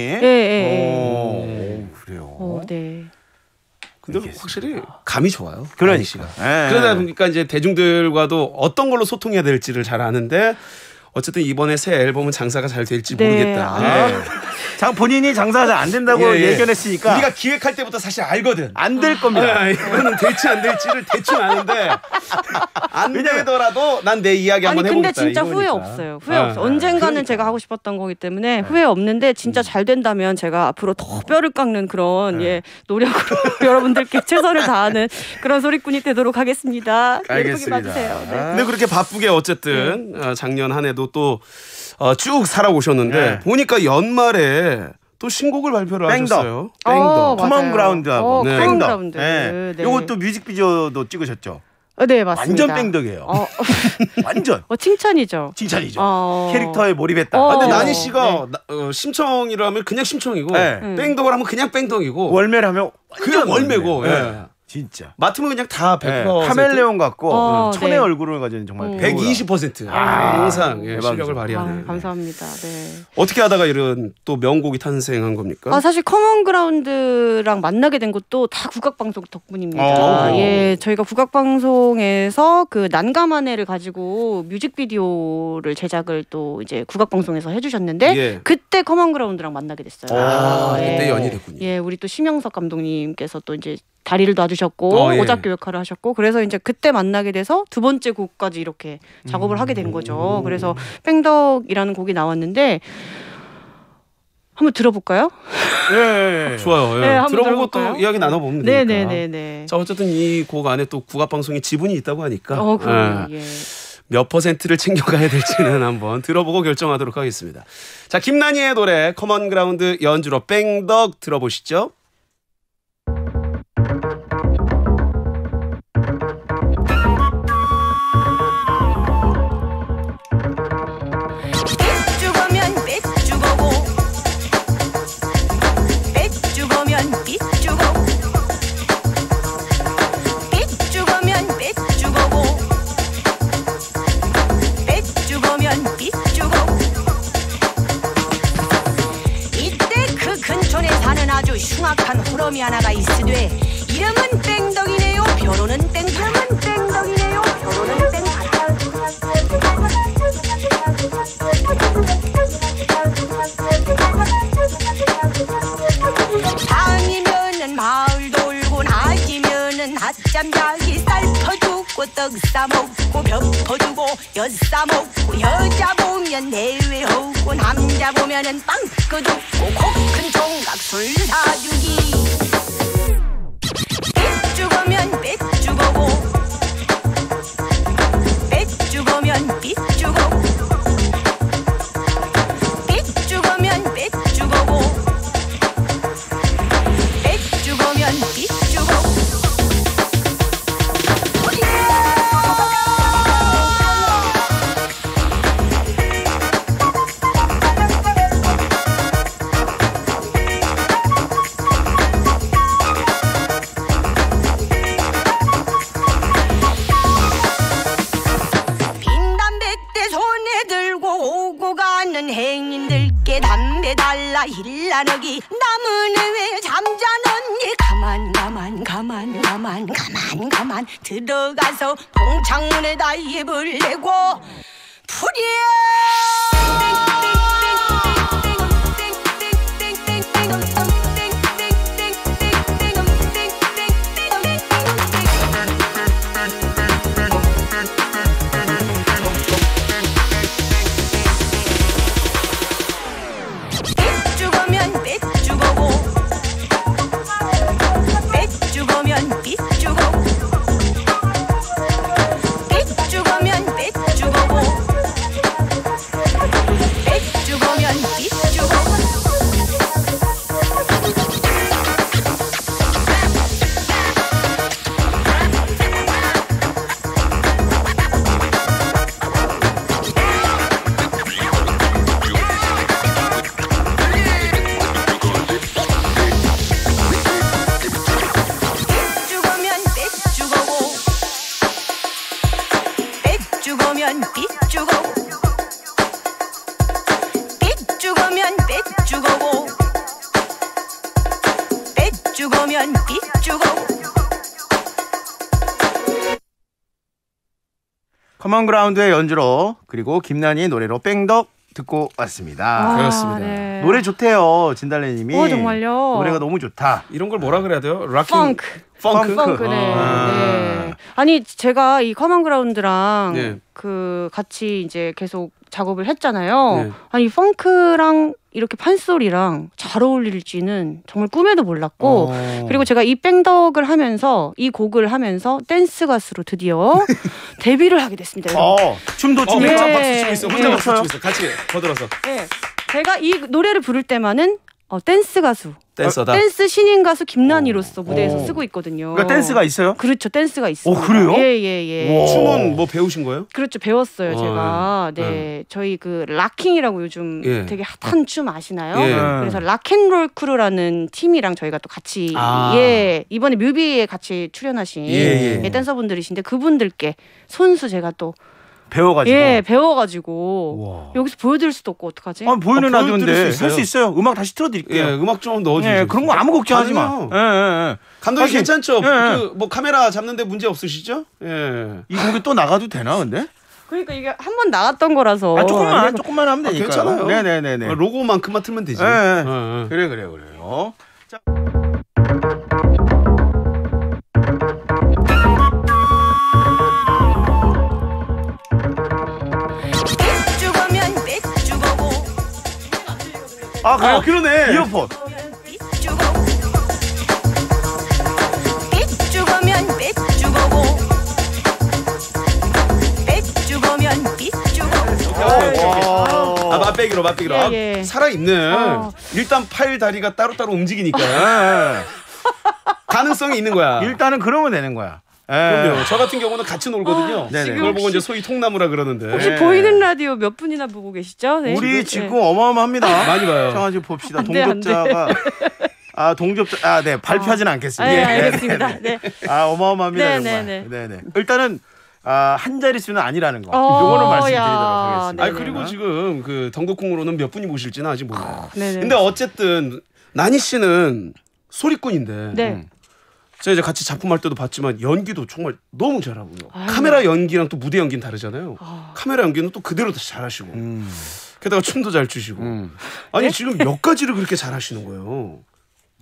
[SPEAKER 1] 그래요.
[SPEAKER 3] 네.
[SPEAKER 2] 근데 확실히 감이 좋아요.
[SPEAKER 1] 그러니까.
[SPEAKER 2] 씨가. 그러다 보니까 이제 대중들과도 어떤 걸로 소통해야 될지를 잘 아는데 어쨌든 이번에 새 앨범은 장사가 잘 될지
[SPEAKER 3] 네.
[SPEAKER 2] 모르겠다.
[SPEAKER 1] 본인이 장사가 잘 안 된다고
[SPEAKER 2] 예, 예.
[SPEAKER 1] 예견했으니까
[SPEAKER 2] 우리가 기획할 때부터 사실 알거든.
[SPEAKER 1] 안 될 겁니다.
[SPEAKER 2] 이거는 될지 안 될지를 대충 아는데 안 되더라도 난 내 이야기
[SPEAKER 3] 아니
[SPEAKER 2] 한번
[SPEAKER 3] 근데
[SPEAKER 2] 해보겠다.
[SPEAKER 3] 진짜 후회
[SPEAKER 2] 이거니까.
[SPEAKER 3] 없어요. 후회 없어. 언젠가는
[SPEAKER 2] 그러니까.
[SPEAKER 3] 제가 하고 싶었던 거기 때문에 후회 없는데 진짜 잘 된다면 제가 앞으로 더 뼈를 깎는 그런 노력으로 여러분들께 최선을 다하는 그런 소리꾼이 되도록 하겠습니다. 예쁘게
[SPEAKER 1] 알겠습니다.
[SPEAKER 3] 봐주세요. 네.
[SPEAKER 2] 근데 그렇게 바쁘게 어쨌든 작년 한 해도 또 쭉 살아오셨는데
[SPEAKER 1] 네.
[SPEAKER 2] 보니까 연말에 또 신곡을 발표를
[SPEAKER 1] 뱅덕.
[SPEAKER 2] 하셨어요.
[SPEAKER 3] 맞아요.
[SPEAKER 1] 커먼 그라운드하고
[SPEAKER 2] 네.
[SPEAKER 3] 커먼
[SPEAKER 1] 뱅덕.
[SPEAKER 3] 그라운드.
[SPEAKER 1] 네.
[SPEAKER 3] 네.
[SPEAKER 1] 요것도 뮤직비디오도 찍으셨죠?
[SPEAKER 3] 네 맞습니다.
[SPEAKER 1] 완전 뺑덕이에요. 완전
[SPEAKER 3] 칭찬이죠.
[SPEAKER 1] 칭찬이죠. 캐릭터에 몰입했다.
[SPEAKER 2] 근데
[SPEAKER 3] 어.
[SPEAKER 2] 나니 씨가 심청이라면 그냥 심청이고
[SPEAKER 1] 네.
[SPEAKER 2] 뺑덕을 하면 그냥 뺑덕이고
[SPEAKER 1] 월매를 하면
[SPEAKER 2] 그냥 월매고
[SPEAKER 1] 월매.
[SPEAKER 2] 예.
[SPEAKER 1] 진짜.
[SPEAKER 2] 맡으면 그냥 다 100%.
[SPEAKER 1] 네. 카멜레온 같고 천의
[SPEAKER 3] 네.
[SPEAKER 1] 얼굴을 가진 정말 배우가.
[SPEAKER 2] 120% 항상
[SPEAKER 1] 대박이죠.
[SPEAKER 2] 실력을 발휘하는.
[SPEAKER 3] 감사합니다. 네.
[SPEAKER 2] 어떻게 하다가 이런 또 명곡이 탄생한 겁니까?
[SPEAKER 3] 사실 커먼 그라운드랑 만나게 된 것도 다 국악방송 덕분입니다. 예, 저희가 국악방송에서 그 난감한 애를 가지고 뮤직비디오를 제작을 또 이제 국악방송에서 해주셨는데
[SPEAKER 2] 예.
[SPEAKER 3] 그때 커먼 그라운드랑 만나게 됐어요. 예.
[SPEAKER 2] 그때 연이 됐군요.
[SPEAKER 3] 예, 우리 또 심영석 감독님께서 또 이제 다리를 놔주셨고
[SPEAKER 2] 예.
[SPEAKER 3] 오작교 역할을 하셨고 그래서 이제 그때 만나게 돼서 두 번째 곡까지 이렇게 작업을 하게 된 거죠. 그래서 뺑덕이라는 곡이 나왔는데 한번 들어볼까요?
[SPEAKER 1] 예.
[SPEAKER 2] 좋아요. 예.
[SPEAKER 3] 네, 한번
[SPEAKER 2] 들어보고
[SPEAKER 3] 들어볼까요?
[SPEAKER 2] 또 이야기 나눠보면 되니까.
[SPEAKER 3] 네네네네.
[SPEAKER 2] 자 어쨌든 이 곡 안에 또 국악방송의 지분이 있다고 하니까
[SPEAKER 3] 그럼요. 예.
[SPEAKER 2] 몇 퍼센트를 챙겨가야 될지는 한번 들어보고 결정하도록 하겠습니다. 자 김난희의 노래 커먼 그라운드 연주로 뺑덕 들어보시죠.
[SPEAKER 4] 삐죽으면 삐죽어고 삐죽으면 삐죽어 삐죽으면 삐죽어고 삐죽으면 삐죽어 이때 그 근촌에 사는 아주 흉악한 호러미 하나가 있으되 이름은 뺑덕이네요 벼로는 뺑파는 뺑덕이네요 벼로는 뺑파 밤이면은 마을 돌고 낮이면은 낮잠 자기 쌀 퍼죽고 떡 싸먹고 벼 퍼주고 엿 싸먹고 여자 보면 내외하고 남자 보면은 빵 끄덕고 코큰 총각 술 사주기 빚주거면 빚주거고 빚주거면 빚주거고 빚주거면 빚주거고 빚주거면 빚주거고 행인들께 담배 달라 일나르기 남은 왜 잠자는니 가만 들어가서 봉창문에다 입을 내고 풀이야
[SPEAKER 1] 커먼그라운드의 연주로 그리고 김난희의 노래로 뺑덕 듣고 왔습니다.
[SPEAKER 2] 그렇습니다.
[SPEAKER 3] 네.
[SPEAKER 1] 노래 좋대요, 진달래님이.
[SPEAKER 3] 정말요?
[SPEAKER 1] 노래가 너무 좋다.
[SPEAKER 2] 이런 걸 뭐라 그래야 돼요?
[SPEAKER 3] 펑크. 펑크. 네. 아니 제가 이 커먼그라운드랑
[SPEAKER 2] 네.
[SPEAKER 3] 그 같이 이제 계속 작업을 했잖아요.
[SPEAKER 2] 네.
[SPEAKER 3] 아니 펑크랑 이렇게 판소리랑 잘 어울릴지는 정말 꿈에도 몰랐고 그리고 제가 이 뺑덕을 하면서 이 곡을 하면서 댄스 가수로 드디어 데뷔를 하게 됐습니다.
[SPEAKER 1] 춤도 추고
[SPEAKER 2] 혼자
[SPEAKER 3] 네.
[SPEAKER 2] 박수 치고 있어. 혼자
[SPEAKER 3] 네.
[SPEAKER 2] 박수 치고 있어. 같이 거들어서.
[SPEAKER 3] 네. 제가 이 노래를 부를 때만은 댄스 가수,
[SPEAKER 2] 댄서다.
[SPEAKER 3] 댄스 신인 가수 김난희로서 무대에서 쓰고 있거든요.
[SPEAKER 1] 그러니까 댄스가 있어요?
[SPEAKER 3] 그렇죠, 댄스가 있어요.
[SPEAKER 1] 그래요?
[SPEAKER 3] 예.
[SPEAKER 1] 와.
[SPEAKER 2] 춤은 뭐 배우신 거예요?
[SPEAKER 3] 그렇죠, 배웠어요 제가.
[SPEAKER 2] 네.
[SPEAKER 3] 네, 저희 그 락킹이라고 요즘
[SPEAKER 2] 예.
[SPEAKER 3] 되게 핫한 춤 아시나요?
[SPEAKER 2] 예.
[SPEAKER 3] 그래서 락앤롤 크루라는 팀이랑 저희가 또 같이 이번에 뮤비에 같이 출연하신
[SPEAKER 2] 예.
[SPEAKER 3] 댄서분들이신데 그분들께 손수 제가 또
[SPEAKER 1] 배워가지고.
[SPEAKER 3] 배워가지고
[SPEAKER 1] 와.
[SPEAKER 3] 여기서 보여드릴 수도 없고 어떡하지?
[SPEAKER 1] 보이는
[SPEAKER 2] 보여드릴
[SPEAKER 1] 라디오인데
[SPEAKER 2] 수
[SPEAKER 1] 할
[SPEAKER 2] 있어요.
[SPEAKER 1] 수 있어요. 음악 다시 틀어드릴게요.
[SPEAKER 2] 예, 음악 좀 넣어주세요.
[SPEAKER 1] 예, 그런 거 아무 걱정하지 마.
[SPEAKER 2] 아니요.
[SPEAKER 1] 예.
[SPEAKER 2] 감독님
[SPEAKER 1] 하긴,
[SPEAKER 2] 괜찮죠?
[SPEAKER 1] 예.
[SPEAKER 2] 그 뭐 카메라 잡는데 문제 없으시죠? 예.
[SPEAKER 1] 이 곡이 또 나가도 되나 근데?
[SPEAKER 3] 그러니까 이게 한 번 나갔던 거라서
[SPEAKER 1] 조금만 하면 되니까.
[SPEAKER 2] 괜찮아요.
[SPEAKER 1] 네네네네.
[SPEAKER 2] 로고만큼만 틀면 되지.
[SPEAKER 1] 예. 그래요. 자.
[SPEAKER 4] 빚주거면 빚주거고
[SPEAKER 1] 그래요?
[SPEAKER 2] 그러네.
[SPEAKER 1] 이어폰.
[SPEAKER 4] 빚주거면 빚주거고 빚주거면 빚주거고
[SPEAKER 2] 맛배기로.
[SPEAKER 3] 예.
[SPEAKER 2] 살아있네. 일단 팔 다리가 따로따로 움직이니까 가능성이 있는 거야.
[SPEAKER 1] 일단은 그러면 되는 거야.
[SPEAKER 2] 그럼요. 저 같은 경우는 같이 놀거든요.
[SPEAKER 1] 네네.
[SPEAKER 2] 그걸 보고 이제 소위 통나무라 그러는데.
[SPEAKER 3] 혹시
[SPEAKER 1] 네.
[SPEAKER 3] 보이는 라디오 몇 분이나 보고 계시죠? 네.
[SPEAKER 1] 우리 지금 어마어마합니다.
[SPEAKER 2] 많이 봐요.
[SPEAKER 1] 잠깐 좀 봅시다.
[SPEAKER 3] 안 돼, 안 돼.
[SPEAKER 1] 동접자. 네, 발표하진 않겠습니다.
[SPEAKER 3] 네, 알겠습니다. 네.
[SPEAKER 1] 어마어마합니다.
[SPEAKER 3] 네네네.
[SPEAKER 1] 정말. 네네. 일단은 한 자릿수는 아니라는 거. 요거는 말씀드리도록 하겠습니다.
[SPEAKER 3] 네네.
[SPEAKER 2] 그리고 지금 그 덩크콩으로는 몇 분이 모실지는 아직 몰라요.
[SPEAKER 3] 네네.
[SPEAKER 2] 근데 어쨌든 난희 씨는 소리꾼인데
[SPEAKER 3] 네.
[SPEAKER 2] 제가 이제 같이 작품할 때도 봤지만 연기도 정말 너무 잘하고요.
[SPEAKER 3] 아유.
[SPEAKER 2] 카메라 연기랑 또 무대 연기는 다르잖아요. 카메라 연기는 또 그대로 다 잘하시고 게다가 춤도 잘 추시고 아니 지금 몇 가지를 그렇게 잘하시는 거예요.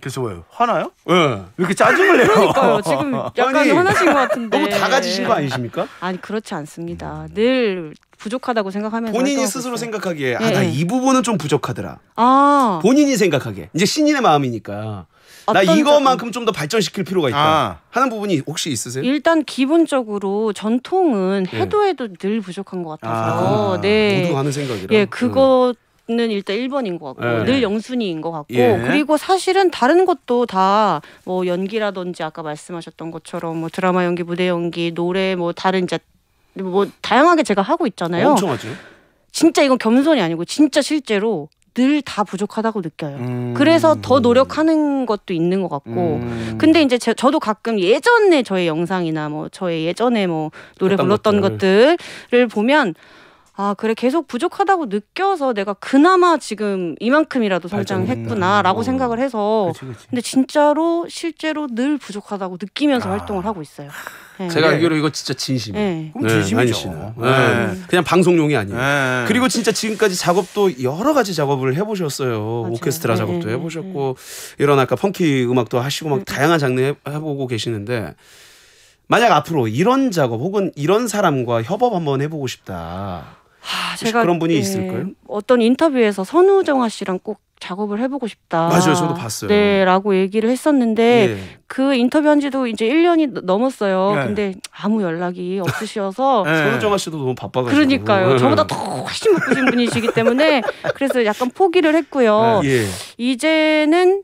[SPEAKER 1] 그래서 왜요? 화나요?
[SPEAKER 2] 예.
[SPEAKER 1] 왜 이렇게 짜증을 내요?
[SPEAKER 3] 그러니까요. 지금 약간
[SPEAKER 2] 아니,
[SPEAKER 3] 화나신 것 같은데.
[SPEAKER 2] 너무 다 가지신 거 아니십니까?
[SPEAKER 3] 아니 그렇지 않습니다. 늘 부족하다고 생각하면서
[SPEAKER 2] 본인이
[SPEAKER 3] 활동하고
[SPEAKER 2] 스스로
[SPEAKER 3] 있어요.
[SPEAKER 2] 생각하기에
[SPEAKER 3] 네,
[SPEAKER 2] 나
[SPEAKER 3] 네.
[SPEAKER 2] 이 부분은 좀 부족하더라.
[SPEAKER 3] 아
[SPEAKER 2] 본인이 생각하기에 이제 신인의 마음이니까 나
[SPEAKER 3] 어떤
[SPEAKER 2] 이거만큼 좀 더 발전시킬 필요가 있다
[SPEAKER 1] 아.
[SPEAKER 2] 하는 부분이 혹시 있으세요?
[SPEAKER 3] 일단 기본적으로 전통은
[SPEAKER 2] 예.
[SPEAKER 3] 해도 늘 부족한 것 같아서 네.
[SPEAKER 2] 모두 하는 생각이라.
[SPEAKER 3] 예, 그거는 일단 1번인 것 같고
[SPEAKER 2] 예.
[SPEAKER 3] 늘 영순이인 것 같고
[SPEAKER 2] 예.
[SPEAKER 3] 그리고 사실은 다른 것도 다 뭐 연기라든지 아까 말씀하셨던 것처럼 뭐 드라마 연기, 무대 연기, 노래 뭐 다른 이제 뭐 다양하게 제가 하고 있잖아요.
[SPEAKER 2] 엄청 하죠.
[SPEAKER 3] 진짜 이건 겸손이 아니고 진짜 실제로 늘 다 부족하다고 느껴요. 그래서 더 노력하는 것도 있는 것 같고 근데 이제 저도 가끔 예전에 저의 영상이나 뭐 저의 예전에 뭐 노래
[SPEAKER 2] 했던
[SPEAKER 3] 불렀던
[SPEAKER 2] 것들.
[SPEAKER 3] 것들을 보면 아 그래 계속 부족하다고 느껴서 내가 그나마 지금 이만큼이라도 성장했구나라고 생각을 해서
[SPEAKER 1] 그치.
[SPEAKER 3] 근데 진짜로 실제로 늘 부족하다고 느끼면서 활동을 하고 있어요. 네.
[SPEAKER 2] 제가 알기로 이거 진짜 진심이에요.
[SPEAKER 3] 네.
[SPEAKER 1] 그럼 진심이죠.
[SPEAKER 2] 아니시네요.
[SPEAKER 1] 네.
[SPEAKER 2] 그냥 방송용이 아니에요.
[SPEAKER 1] 네.
[SPEAKER 2] 그리고 진짜 지금까지 작업도 여러 가지 작업을 해보셨어요.
[SPEAKER 3] 맞아요.
[SPEAKER 2] 오케스트라
[SPEAKER 3] 네,
[SPEAKER 2] 작업도
[SPEAKER 3] 네,
[SPEAKER 2] 해보셨고 이런 아까 펑키 음악도 하시고 막 다양한 장르 해보고 계시는데 만약 앞으로 이런 작업 혹은 이런 사람과 협업 한번 해보고 싶다. 혹시 그런 분이 있을까요?
[SPEAKER 3] 어떤 인터뷰에서 선우정아 씨랑 꼭 작업을 해보고 싶다.
[SPEAKER 2] 맞아요, 저도 봤어요.
[SPEAKER 3] 네, 라고 얘기를 했었는데
[SPEAKER 2] 예.
[SPEAKER 3] 그 인터뷰한 지도 이제 1년이 넘었어요.
[SPEAKER 1] 네.
[SPEAKER 3] 근데 아무 연락이 없으셔서
[SPEAKER 1] 네.
[SPEAKER 2] 손정아 씨도 너무 바빠가지고.
[SPEAKER 3] 그러니까요. 저보다 더 훨씬 바쁘신 분이시기 때문에 그래서 약간 포기를 했고요.
[SPEAKER 2] 예.
[SPEAKER 3] 이제는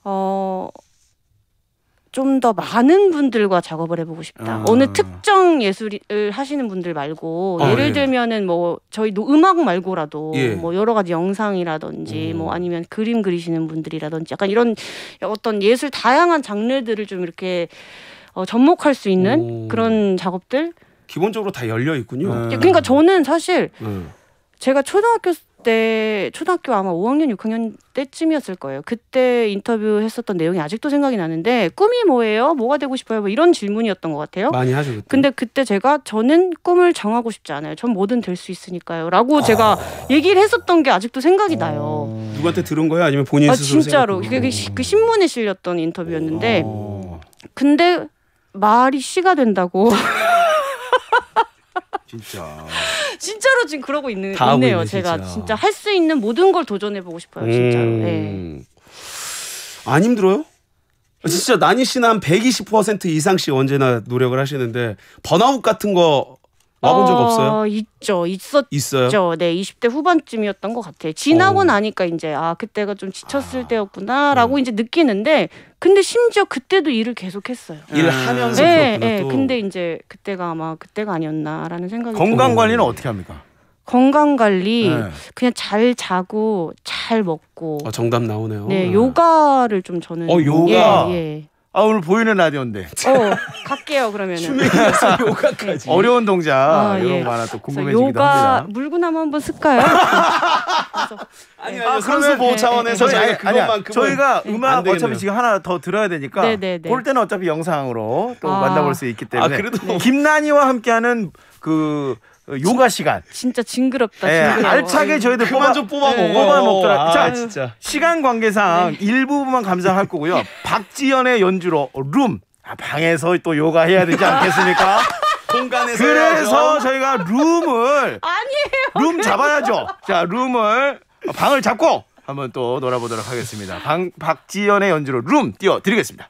[SPEAKER 3] 좀 더 많은 분들과 작업을 해보고 싶다. 어느 특정 예술을 하시는 분들 말고
[SPEAKER 2] 아,
[SPEAKER 3] 예를
[SPEAKER 2] 예.
[SPEAKER 3] 들면은 뭐 저희 음악 말고라도
[SPEAKER 2] 예.
[SPEAKER 3] 뭐 여러 가지 영상이라든지 뭐 아니면 그림 그리시는 분들이라든지 약간 이런 어떤 예술 다양한 장르들을 좀 이렇게 접목할 수 있는
[SPEAKER 2] 오.
[SPEAKER 3] 그런 작업들.
[SPEAKER 2] 기본적으로 다 열려 있군요.
[SPEAKER 3] 그러니까 저는 사실
[SPEAKER 2] 음.
[SPEAKER 3] 제가 초등학교 아마 5학년 6학년 때쯤이었을 거예요. 그때 인터뷰 했었던 내용이 아직도 생각이 나는데 꿈이 뭐예요? 뭐가 되고 싶어요? 뭐 이런 질문이었던 것 같아요.
[SPEAKER 2] 많이 하죠. 그때.
[SPEAKER 3] 근데 그때 저는 꿈을 정하고 싶지 않아요. 전 뭐든 될 수 있으니까요. 라고 제가 얘기를 했었던 게 아직도 생각이 나요.
[SPEAKER 2] 누구한테 들은 거예요? 아니면 본인
[SPEAKER 3] 아
[SPEAKER 2] 스스로
[SPEAKER 3] 진짜로
[SPEAKER 2] 생각한
[SPEAKER 3] 그 신문에 실렸던 인터뷰였는데 근데 말이 씨가 된다고
[SPEAKER 1] 진짜.
[SPEAKER 3] 진짜로 지금 그러고
[SPEAKER 2] 다 하고
[SPEAKER 3] 있네요.
[SPEAKER 2] 있네,
[SPEAKER 3] 제가
[SPEAKER 2] 진짜.
[SPEAKER 3] 진짜 할 수 있는 모든 걸 도전해보고 싶어요. 진짜로. 네.
[SPEAKER 2] 안 힘들어요? 진짜 나니 씨는 한 120% 이상씩 언제나 노력을 하시는데 번아웃 같은 거 와본 적 없어요?
[SPEAKER 3] 있었죠.
[SPEAKER 2] 있어요?
[SPEAKER 3] 네, 20대 후반쯤이었던 것 같아요. 지나고 나니까 이제 그때가 좀 지쳤을 때였구나라고 이제 느끼는데 근데 심지어 그때도 일을 계속했어요.
[SPEAKER 2] 일하면서
[SPEAKER 3] 네,
[SPEAKER 2] 그렇구나
[SPEAKER 3] 네.
[SPEAKER 2] 또.
[SPEAKER 3] 근데 이제 그때가 아니었나라는 생각이
[SPEAKER 1] 건강
[SPEAKER 3] 들어요.
[SPEAKER 1] 관리는 어떻게 합니까?
[SPEAKER 3] 건강 관리
[SPEAKER 1] 네.
[SPEAKER 3] 그냥 잘 자고 잘 먹고
[SPEAKER 2] 정답 나오네요.
[SPEAKER 3] 네, 요가를 좀 저는
[SPEAKER 1] 요가?
[SPEAKER 3] 예.
[SPEAKER 1] 아 오늘 보이는 라디오인데
[SPEAKER 3] 갈게요 그러면은.
[SPEAKER 2] 춤에서 요가까지.
[SPEAKER 1] 어려운 동작 이런
[SPEAKER 3] 예.
[SPEAKER 1] 거 하나 또
[SPEAKER 3] 그래서
[SPEAKER 1] 궁금해지기도
[SPEAKER 3] 요가
[SPEAKER 1] 합니다.
[SPEAKER 3] 물구나무 한번 쓸까요?
[SPEAKER 2] 아니
[SPEAKER 1] 아,
[SPEAKER 2] 선수
[SPEAKER 1] 그러면-
[SPEAKER 2] 보호 차원에서
[SPEAKER 1] 저희
[SPEAKER 2] 그것만큼은
[SPEAKER 1] 저희가
[SPEAKER 2] 안
[SPEAKER 1] 음악
[SPEAKER 2] 되겠네요.
[SPEAKER 1] 어차피 지금 하나 더 들어야 되니까
[SPEAKER 3] 네네네.
[SPEAKER 1] 볼 때는 어차피 영상으로 또
[SPEAKER 3] 아.
[SPEAKER 1] 만나볼 수 있기 때문에
[SPEAKER 2] 그래도
[SPEAKER 1] 김난이와 함께하는 그 요가 시간
[SPEAKER 3] 진짜 징그럽다.
[SPEAKER 1] 예,
[SPEAKER 3] 징그러워.
[SPEAKER 1] 알차게 저희들
[SPEAKER 2] 그만 좀 뽑아 먹어.
[SPEAKER 1] 뽑아 먹더라. 자,
[SPEAKER 2] 진짜.
[SPEAKER 1] 시간 관계상 일부분만 감상할 거고요. 박지연의 연주로 룸 방에서 또 요가 해야 되지 않겠습니까?
[SPEAKER 2] 공간에서
[SPEAKER 1] 그래서
[SPEAKER 2] 해야죠.
[SPEAKER 1] 저희가 룸을 룸 잡아야죠. 자, 방을 잡고 한번 또 놀아보도록 하겠습니다. 박지연의 연주로 룸 띄워드리겠습니다.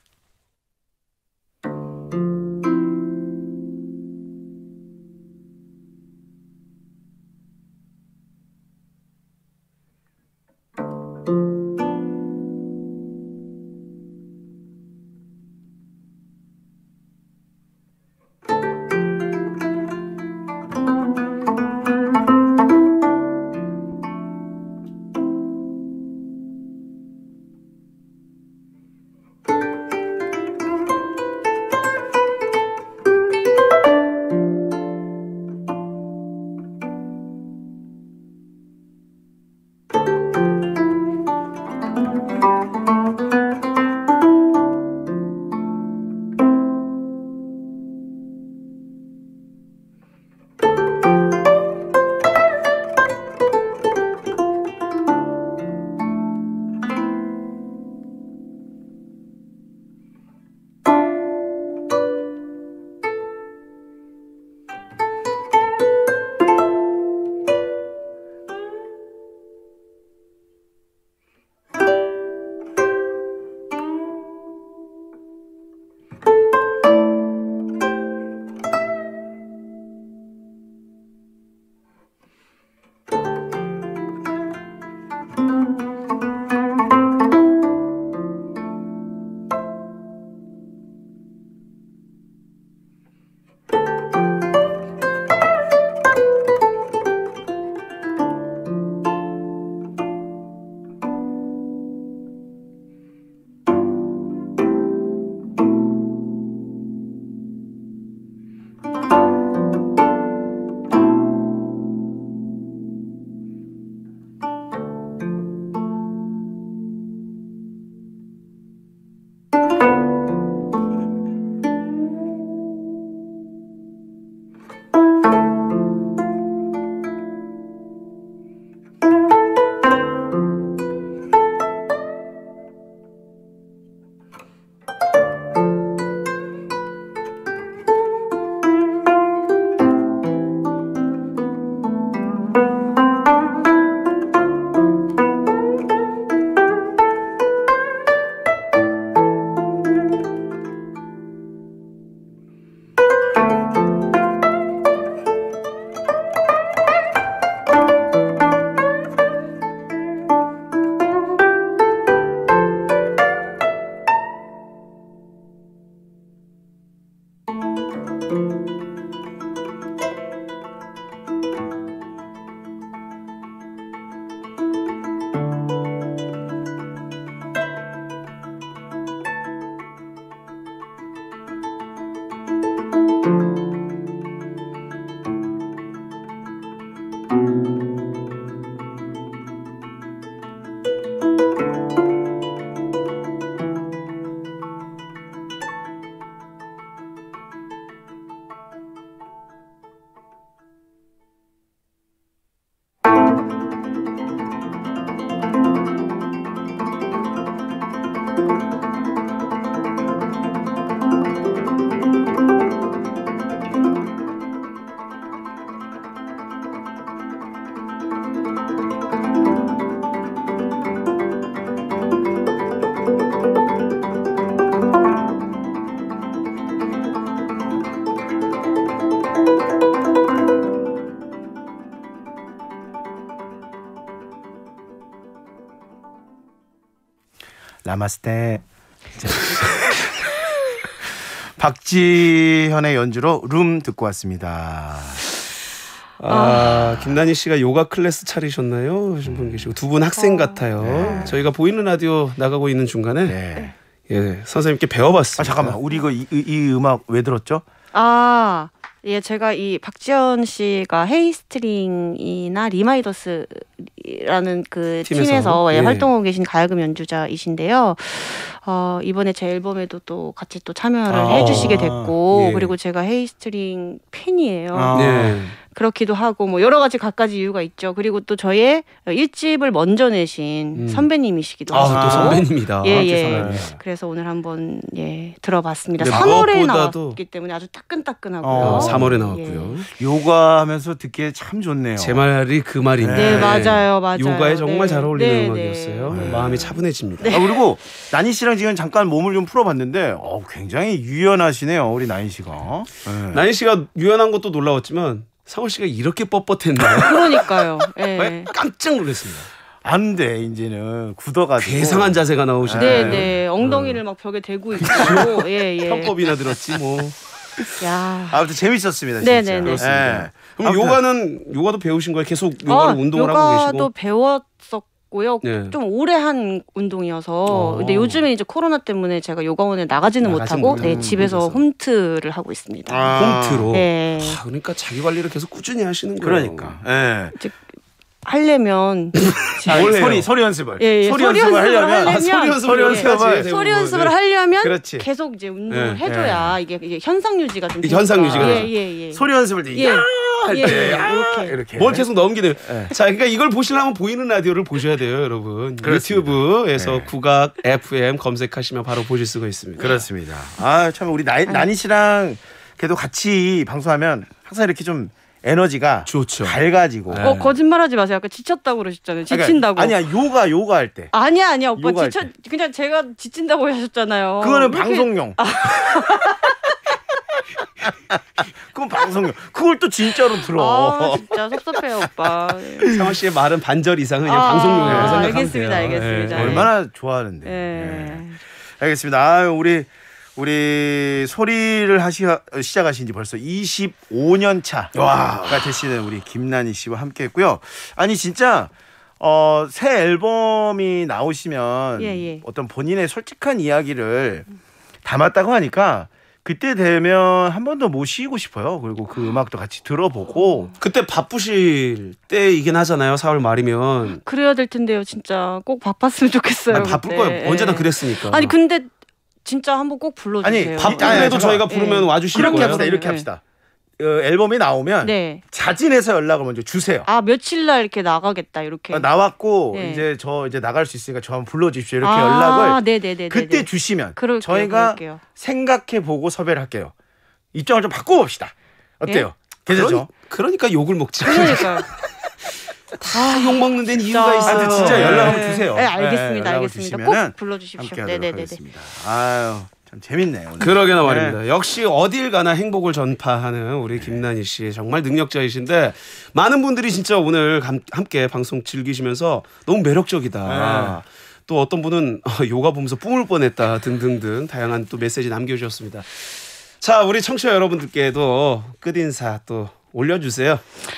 [SPEAKER 1] 나마스테. 박지현의 연주로 룸 듣고 왔습니다.
[SPEAKER 2] 김난희 씨가 요가 클래스 차리셨나요? 하신 분 계시고 두 분 학생 같아요.
[SPEAKER 1] 네.
[SPEAKER 2] 저희가 보이는 라디오 나가고 있는 중간에
[SPEAKER 1] 네.
[SPEAKER 2] 예, 선생님께 배워봤습니다.
[SPEAKER 1] 잠깐만, 우리 이 음악 왜 들었죠?
[SPEAKER 3] 예, 제가 이 박지현 씨가 헤이스트링이나 리마이더스라는 그 팀에서
[SPEAKER 2] 예.
[SPEAKER 3] 활동하고 계신 가야금 연주자이신데요. 이번에 제 앨범에도 또 같이 또 참여를 해주시게 됐고,
[SPEAKER 2] 예.
[SPEAKER 3] 그리고 제가 헤이스트링 팬이에요.
[SPEAKER 2] 네.
[SPEAKER 3] 그렇기도 하고 뭐 여러 가지 갖가지 이유가 있죠. 그리고 또 저의 1집을 먼저 내신 선배님이시기도 하고.
[SPEAKER 2] 또 선배님이다.
[SPEAKER 3] 예. 그래서 오늘 한번 들어봤습니다.
[SPEAKER 2] 네,
[SPEAKER 3] 3월에
[SPEAKER 2] 무엇보다도-
[SPEAKER 3] 나왔기 때문에 아주 따끈따끈하고요.
[SPEAKER 2] 3월에 나왔고요.
[SPEAKER 1] 요가하면서 듣기에 참 좋네요.
[SPEAKER 2] 제 말이 그 말인데.
[SPEAKER 3] 네, 맞아요.
[SPEAKER 2] 요가에 정말 잘 어울리는
[SPEAKER 3] 네,
[SPEAKER 2] 음악이었어요.
[SPEAKER 3] 네.
[SPEAKER 2] 마음이 차분해집니다.
[SPEAKER 1] 그리고 나니 씨랑 지금 잠깐 몸을 좀 풀어봤는데 굉장히 유연하시네요, 우리 나니 씨가. 네.
[SPEAKER 2] 나니 씨가 유연한 것도 놀라웠지만 상월 씨가 이렇게 뻣뻣했나요?
[SPEAKER 3] 그러니까요. 예.
[SPEAKER 2] 깜짝 놀랐습니다.
[SPEAKER 1] 안 돼, 이제는 굳어가지고.
[SPEAKER 2] 괴상한 자세가 나오시네.
[SPEAKER 3] 네. 엉덩이를 막 벽에 대고 있고. 예.
[SPEAKER 2] 편법이나 들었지 뭐.
[SPEAKER 3] 야.
[SPEAKER 1] 아무튼 재밌었습니다, 진짜.
[SPEAKER 3] 네네네.
[SPEAKER 2] 그렇습니다. 그럼
[SPEAKER 1] 아무튼-
[SPEAKER 2] 요가도 배우신 거예요? 계속 요가를 운동을 하고
[SPEAKER 3] 요가도
[SPEAKER 2] 계시고.
[SPEAKER 3] 배웠었고요.
[SPEAKER 2] 네.
[SPEAKER 3] 좀 오래 한 운동이어서. 근데 요즘에 이제 코로나 때문에 제가 요가원에 나가지는
[SPEAKER 2] 나가지
[SPEAKER 3] 못하고
[SPEAKER 2] 못하고
[SPEAKER 3] 집에서
[SPEAKER 2] 그래서.
[SPEAKER 3] 홈트를 하고 있습니다.
[SPEAKER 2] 홈트로.
[SPEAKER 3] 네.
[SPEAKER 2] 그러니까 자기 관리를 계속 꾸준히 하시는 거예요.
[SPEAKER 1] 그러니까. 예.
[SPEAKER 3] 하려면
[SPEAKER 1] 소리 연습을.
[SPEAKER 3] 예,
[SPEAKER 1] 소리
[SPEAKER 3] 소리
[SPEAKER 1] 연습을
[SPEAKER 3] 연습을
[SPEAKER 1] 하려면
[SPEAKER 3] 하려면-
[SPEAKER 2] 소리 연습을
[SPEAKER 1] 소리
[SPEAKER 2] 해야지,
[SPEAKER 1] 연습을-
[SPEAKER 2] 대부분.
[SPEAKER 3] 소리 연습을 하려면
[SPEAKER 1] 그렇지.
[SPEAKER 3] 계속 이제 운동을
[SPEAKER 2] 네.
[SPEAKER 3] 해줘야 이게 현상 유지가 좀
[SPEAKER 2] 이게 현상
[SPEAKER 3] 되니까.
[SPEAKER 2] 유지가 되죠.
[SPEAKER 3] 예.
[SPEAKER 1] 소리 연습을 때
[SPEAKER 3] 예.
[SPEAKER 1] 할
[SPEAKER 3] 예,
[SPEAKER 1] 때.
[SPEAKER 3] 이렇게.
[SPEAKER 1] 이렇게.
[SPEAKER 2] 뭘 계속 넘기네요.
[SPEAKER 1] 네.
[SPEAKER 2] 자, 그러니까 이걸 보시려면 보이는 라디오를 보셔야 돼요, 여러분.
[SPEAKER 1] 그렇습니다.
[SPEAKER 2] 유튜브에서
[SPEAKER 1] 네.
[SPEAKER 2] 국악 FM 검색하시면 바로 보실 수가 있습니다.
[SPEAKER 1] 그렇습니다. 참 우리 나니 씨랑 그래도 같이 방송하면 항상 이렇게 좀 에너지가
[SPEAKER 2] 좋죠.
[SPEAKER 1] 밝아지고.
[SPEAKER 2] 네.
[SPEAKER 3] 거짓말하지 마세요. 아까 지쳤다고 그러셨잖아요. 지친다고.
[SPEAKER 1] 그러니까 아니야, 요가 할 때.
[SPEAKER 3] 아니야 오빠
[SPEAKER 1] 요가할
[SPEAKER 3] 지쳐 그냥 제가 지친다고 하셨잖아요.
[SPEAKER 1] 그거는
[SPEAKER 3] 왜 이렇게-
[SPEAKER 1] 방송용. 그건 방송용. 그걸 또 진짜로 들어.
[SPEAKER 3] 진짜 섭섭해요 오빠.
[SPEAKER 2] 상원 씨의 말은 반절 이상은 그냥 방송용이라고 생각하면
[SPEAKER 3] 알겠습니다,
[SPEAKER 2] 돼요.
[SPEAKER 3] 알겠습니다.
[SPEAKER 2] 네.
[SPEAKER 1] 얼마나 좋아하는데.
[SPEAKER 3] 예.
[SPEAKER 1] 알겠습니다. 우리 소리를 시작하신 지 벌써 25년 차가 되시는 우리 김난희 씨와 함께했고요. 아니 진짜 새 앨범이 나오시면
[SPEAKER 3] 예.
[SPEAKER 1] 어떤 본인의 솔직한 이야기를 담았다고 하니까 그때 되면 한 번 더 모시고 싶어요. 그리고 그 음악도 같이 들어보고.
[SPEAKER 2] 그때 바쁘실 때이긴 하잖아요. 4월 말이면.
[SPEAKER 3] 그래야 될 텐데요. 진짜 꼭 바빴으면 좋겠어요.
[SPEAKER 2] 아니, 바쁠
[SPEAKER 3] 그때.
[SPEAKER 2] 거예요. 언제나 그랬으니까.
[SPEAKER 3] 아니 근데 진짜 한번 꼭 불러주세요.
[SPEAKER 1] 아니,
[SPEAKER 2] 바쁜데도 저희가 부르면
[SPEAKER 3] 예.
[SPEAKER 2] 와주실
[SPEAKER 1] 이렇게
[SPEAKER 2] 거예요.
[SPEAKER 1] 합시다. 이렇게 합시다. 앨범이 나오면
[SPEAKER 3] 네.
[SPEAKER 1] 자진해서 연락을 먼저 주세요.
[SPEAKER 3] 며칠 날 이렇게 나가겠다 이렇게.
[SPEAKER 1] 나왔고
[SPEAKER 3] 네.
[SPEAKER 1] 이제 나갈 수 있으니까 저 한번 불러주십시오. 이렇게 연락을
[SPEAKER 3] 네네네.
[SPEAKER 1] 그때 주시면
[SPEAKER 3] 그럴게요,
[SPEAKER 1] 저희가
[SPEAKER 3] 그럴게요.
[SPEAKER 1] 생각해보고 섭외를 할게요. 입장을 좀 바꿔봅시다. 어때요? 괜찮죠?
[SPEAKER 2] 그러니까 욕을 먹지.
[SPEAKER 3] 그러니까요.
[SPEAKER 2] 다 욕 먹는 데는 이유가
[SPEAKER 3] 진짜.
[SPEAKER 2] 있어요.
[SPEAKER 1] 근데 진짜 연락 한번
[SPEAKER 3] 네.
[SPEAKER 1] 주세요.
[SPEAKER 3] 네, 알겠습니다.
[SPEAKER 1] 연락을
[SPEAKER 3] 알겠습니다.
[SPEAKER 1] 주시면은
[SPEAKER 3] 꼭 불러주십시오.
[SPEAKER 1] 함께하도록
[SPEAKER 3] 네네네네.
[SPEAKER 1] 하겠습니다. 아유, 참 재밌네요. 오늘.
[SPEAKER 2] 그러게나 말입니다. 역시 어딜 가나 행복을 전파하는 우리 김난희 씨 정말 능력자이신데 많은 분들이 진짜 오늘 함께 방송 즐기시면서 너무 매력적이다. 또 어떤 분은 요가 보면서 뿜을 뻔했다 등등등 다양한 또 메시지 남겨주셨습니다. 자, 우리 청취자 여러분들께도 끝인사 또 올려주세요.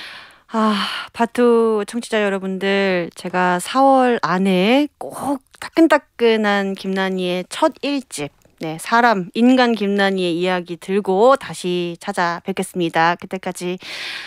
[SPEAKER 3] 바투 청취자 여러분들, 제가 4월 안에 꼭 따끈따끈한 김난희의 첫 1집 사람, 인간 김난희의 이야기 들고 다시 찾아뵙겠습니다. 그때까지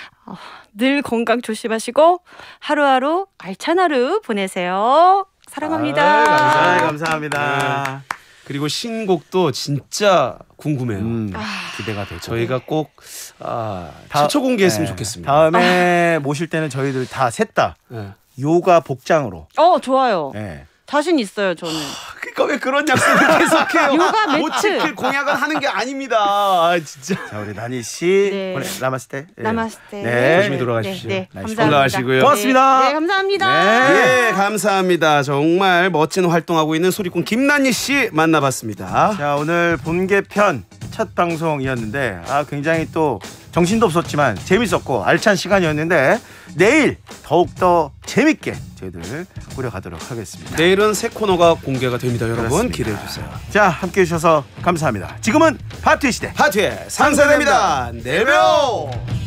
[SPEAKER 3] 늘 건강 조심하시고 하루하루 알찬 하루 보내세요. 사랑합니다.
[SPEAKER 1] 감사합니다.
[SPEAKER 2] 그리고 신곡도 진짜 궁금해요.
[SPEAKER 1] 기대가 되죠.
[SPEAKER 2] 저희가 꼭 최초 공개했으면 좋겠습니다.
[SPEAKER 1] 다음에 모실 때는 저희들 다 셋 다
[SPEAKER 2] 네.
[SPEAKER 1] 요가 복장으로.
[SPEAKER 3] 좋아요.
[SPEAKER 1] 네.
[SPEAKER 3] 자신 있어요, 저는.
[SPEAKER 2] 그러니까 왜 그런 약속을 계속해요?
[SPEAKER 3] 요가
[SPEAKER 2] 못
[SPEAKER 3] 매트.
[SPEAKER 2] 지킬 공약은 하는 게 아닙니다. 진짜.
[SPEAKER 1] 자, 우리 난희 씨
[SPEAKER 3] 네.
[SPEAKER 1] 오늘 나마스테.
[SPEAKER 3] 나마스테.
[SPEAKER 1] 네.
[SPEAKER 2] 조심히 돌아가십시오.
[SPEAKER 3] 감사합니다.
[SPEAKER 2] 건강하시고요.
[SPEAKER 1] 고맙습니다.
[SPEAKER 3] 네, 감사합니다.
[SPEAKER 2] 예, 감사합니다. 정말 멋진 활동하고 있는 소리꾼 김난희 씨 만나봤습니다.
[SPEAKER 1] 자, 오늘 본개편 첫 방송이었는데 굉장히 또 정신도 없었지만 재밌었고 알찬 시간이었는데 내일 더욱더 재밌게 저희들 꾸려가도록 하겠습니다.
[SPEAKER 2] 내일은 새 코너가 공개가 됩니다. 여러분
[SPEAKER 1] 그렇습니다.
[SPEAKER 2] 기대해 주세요.
[SPEAKER 1] 자, 함께해 주셔서 감사합니다. 지금은 파티의 시대.
[SPEAKER 2] 파티의 3세대입니다. 내일 봬요.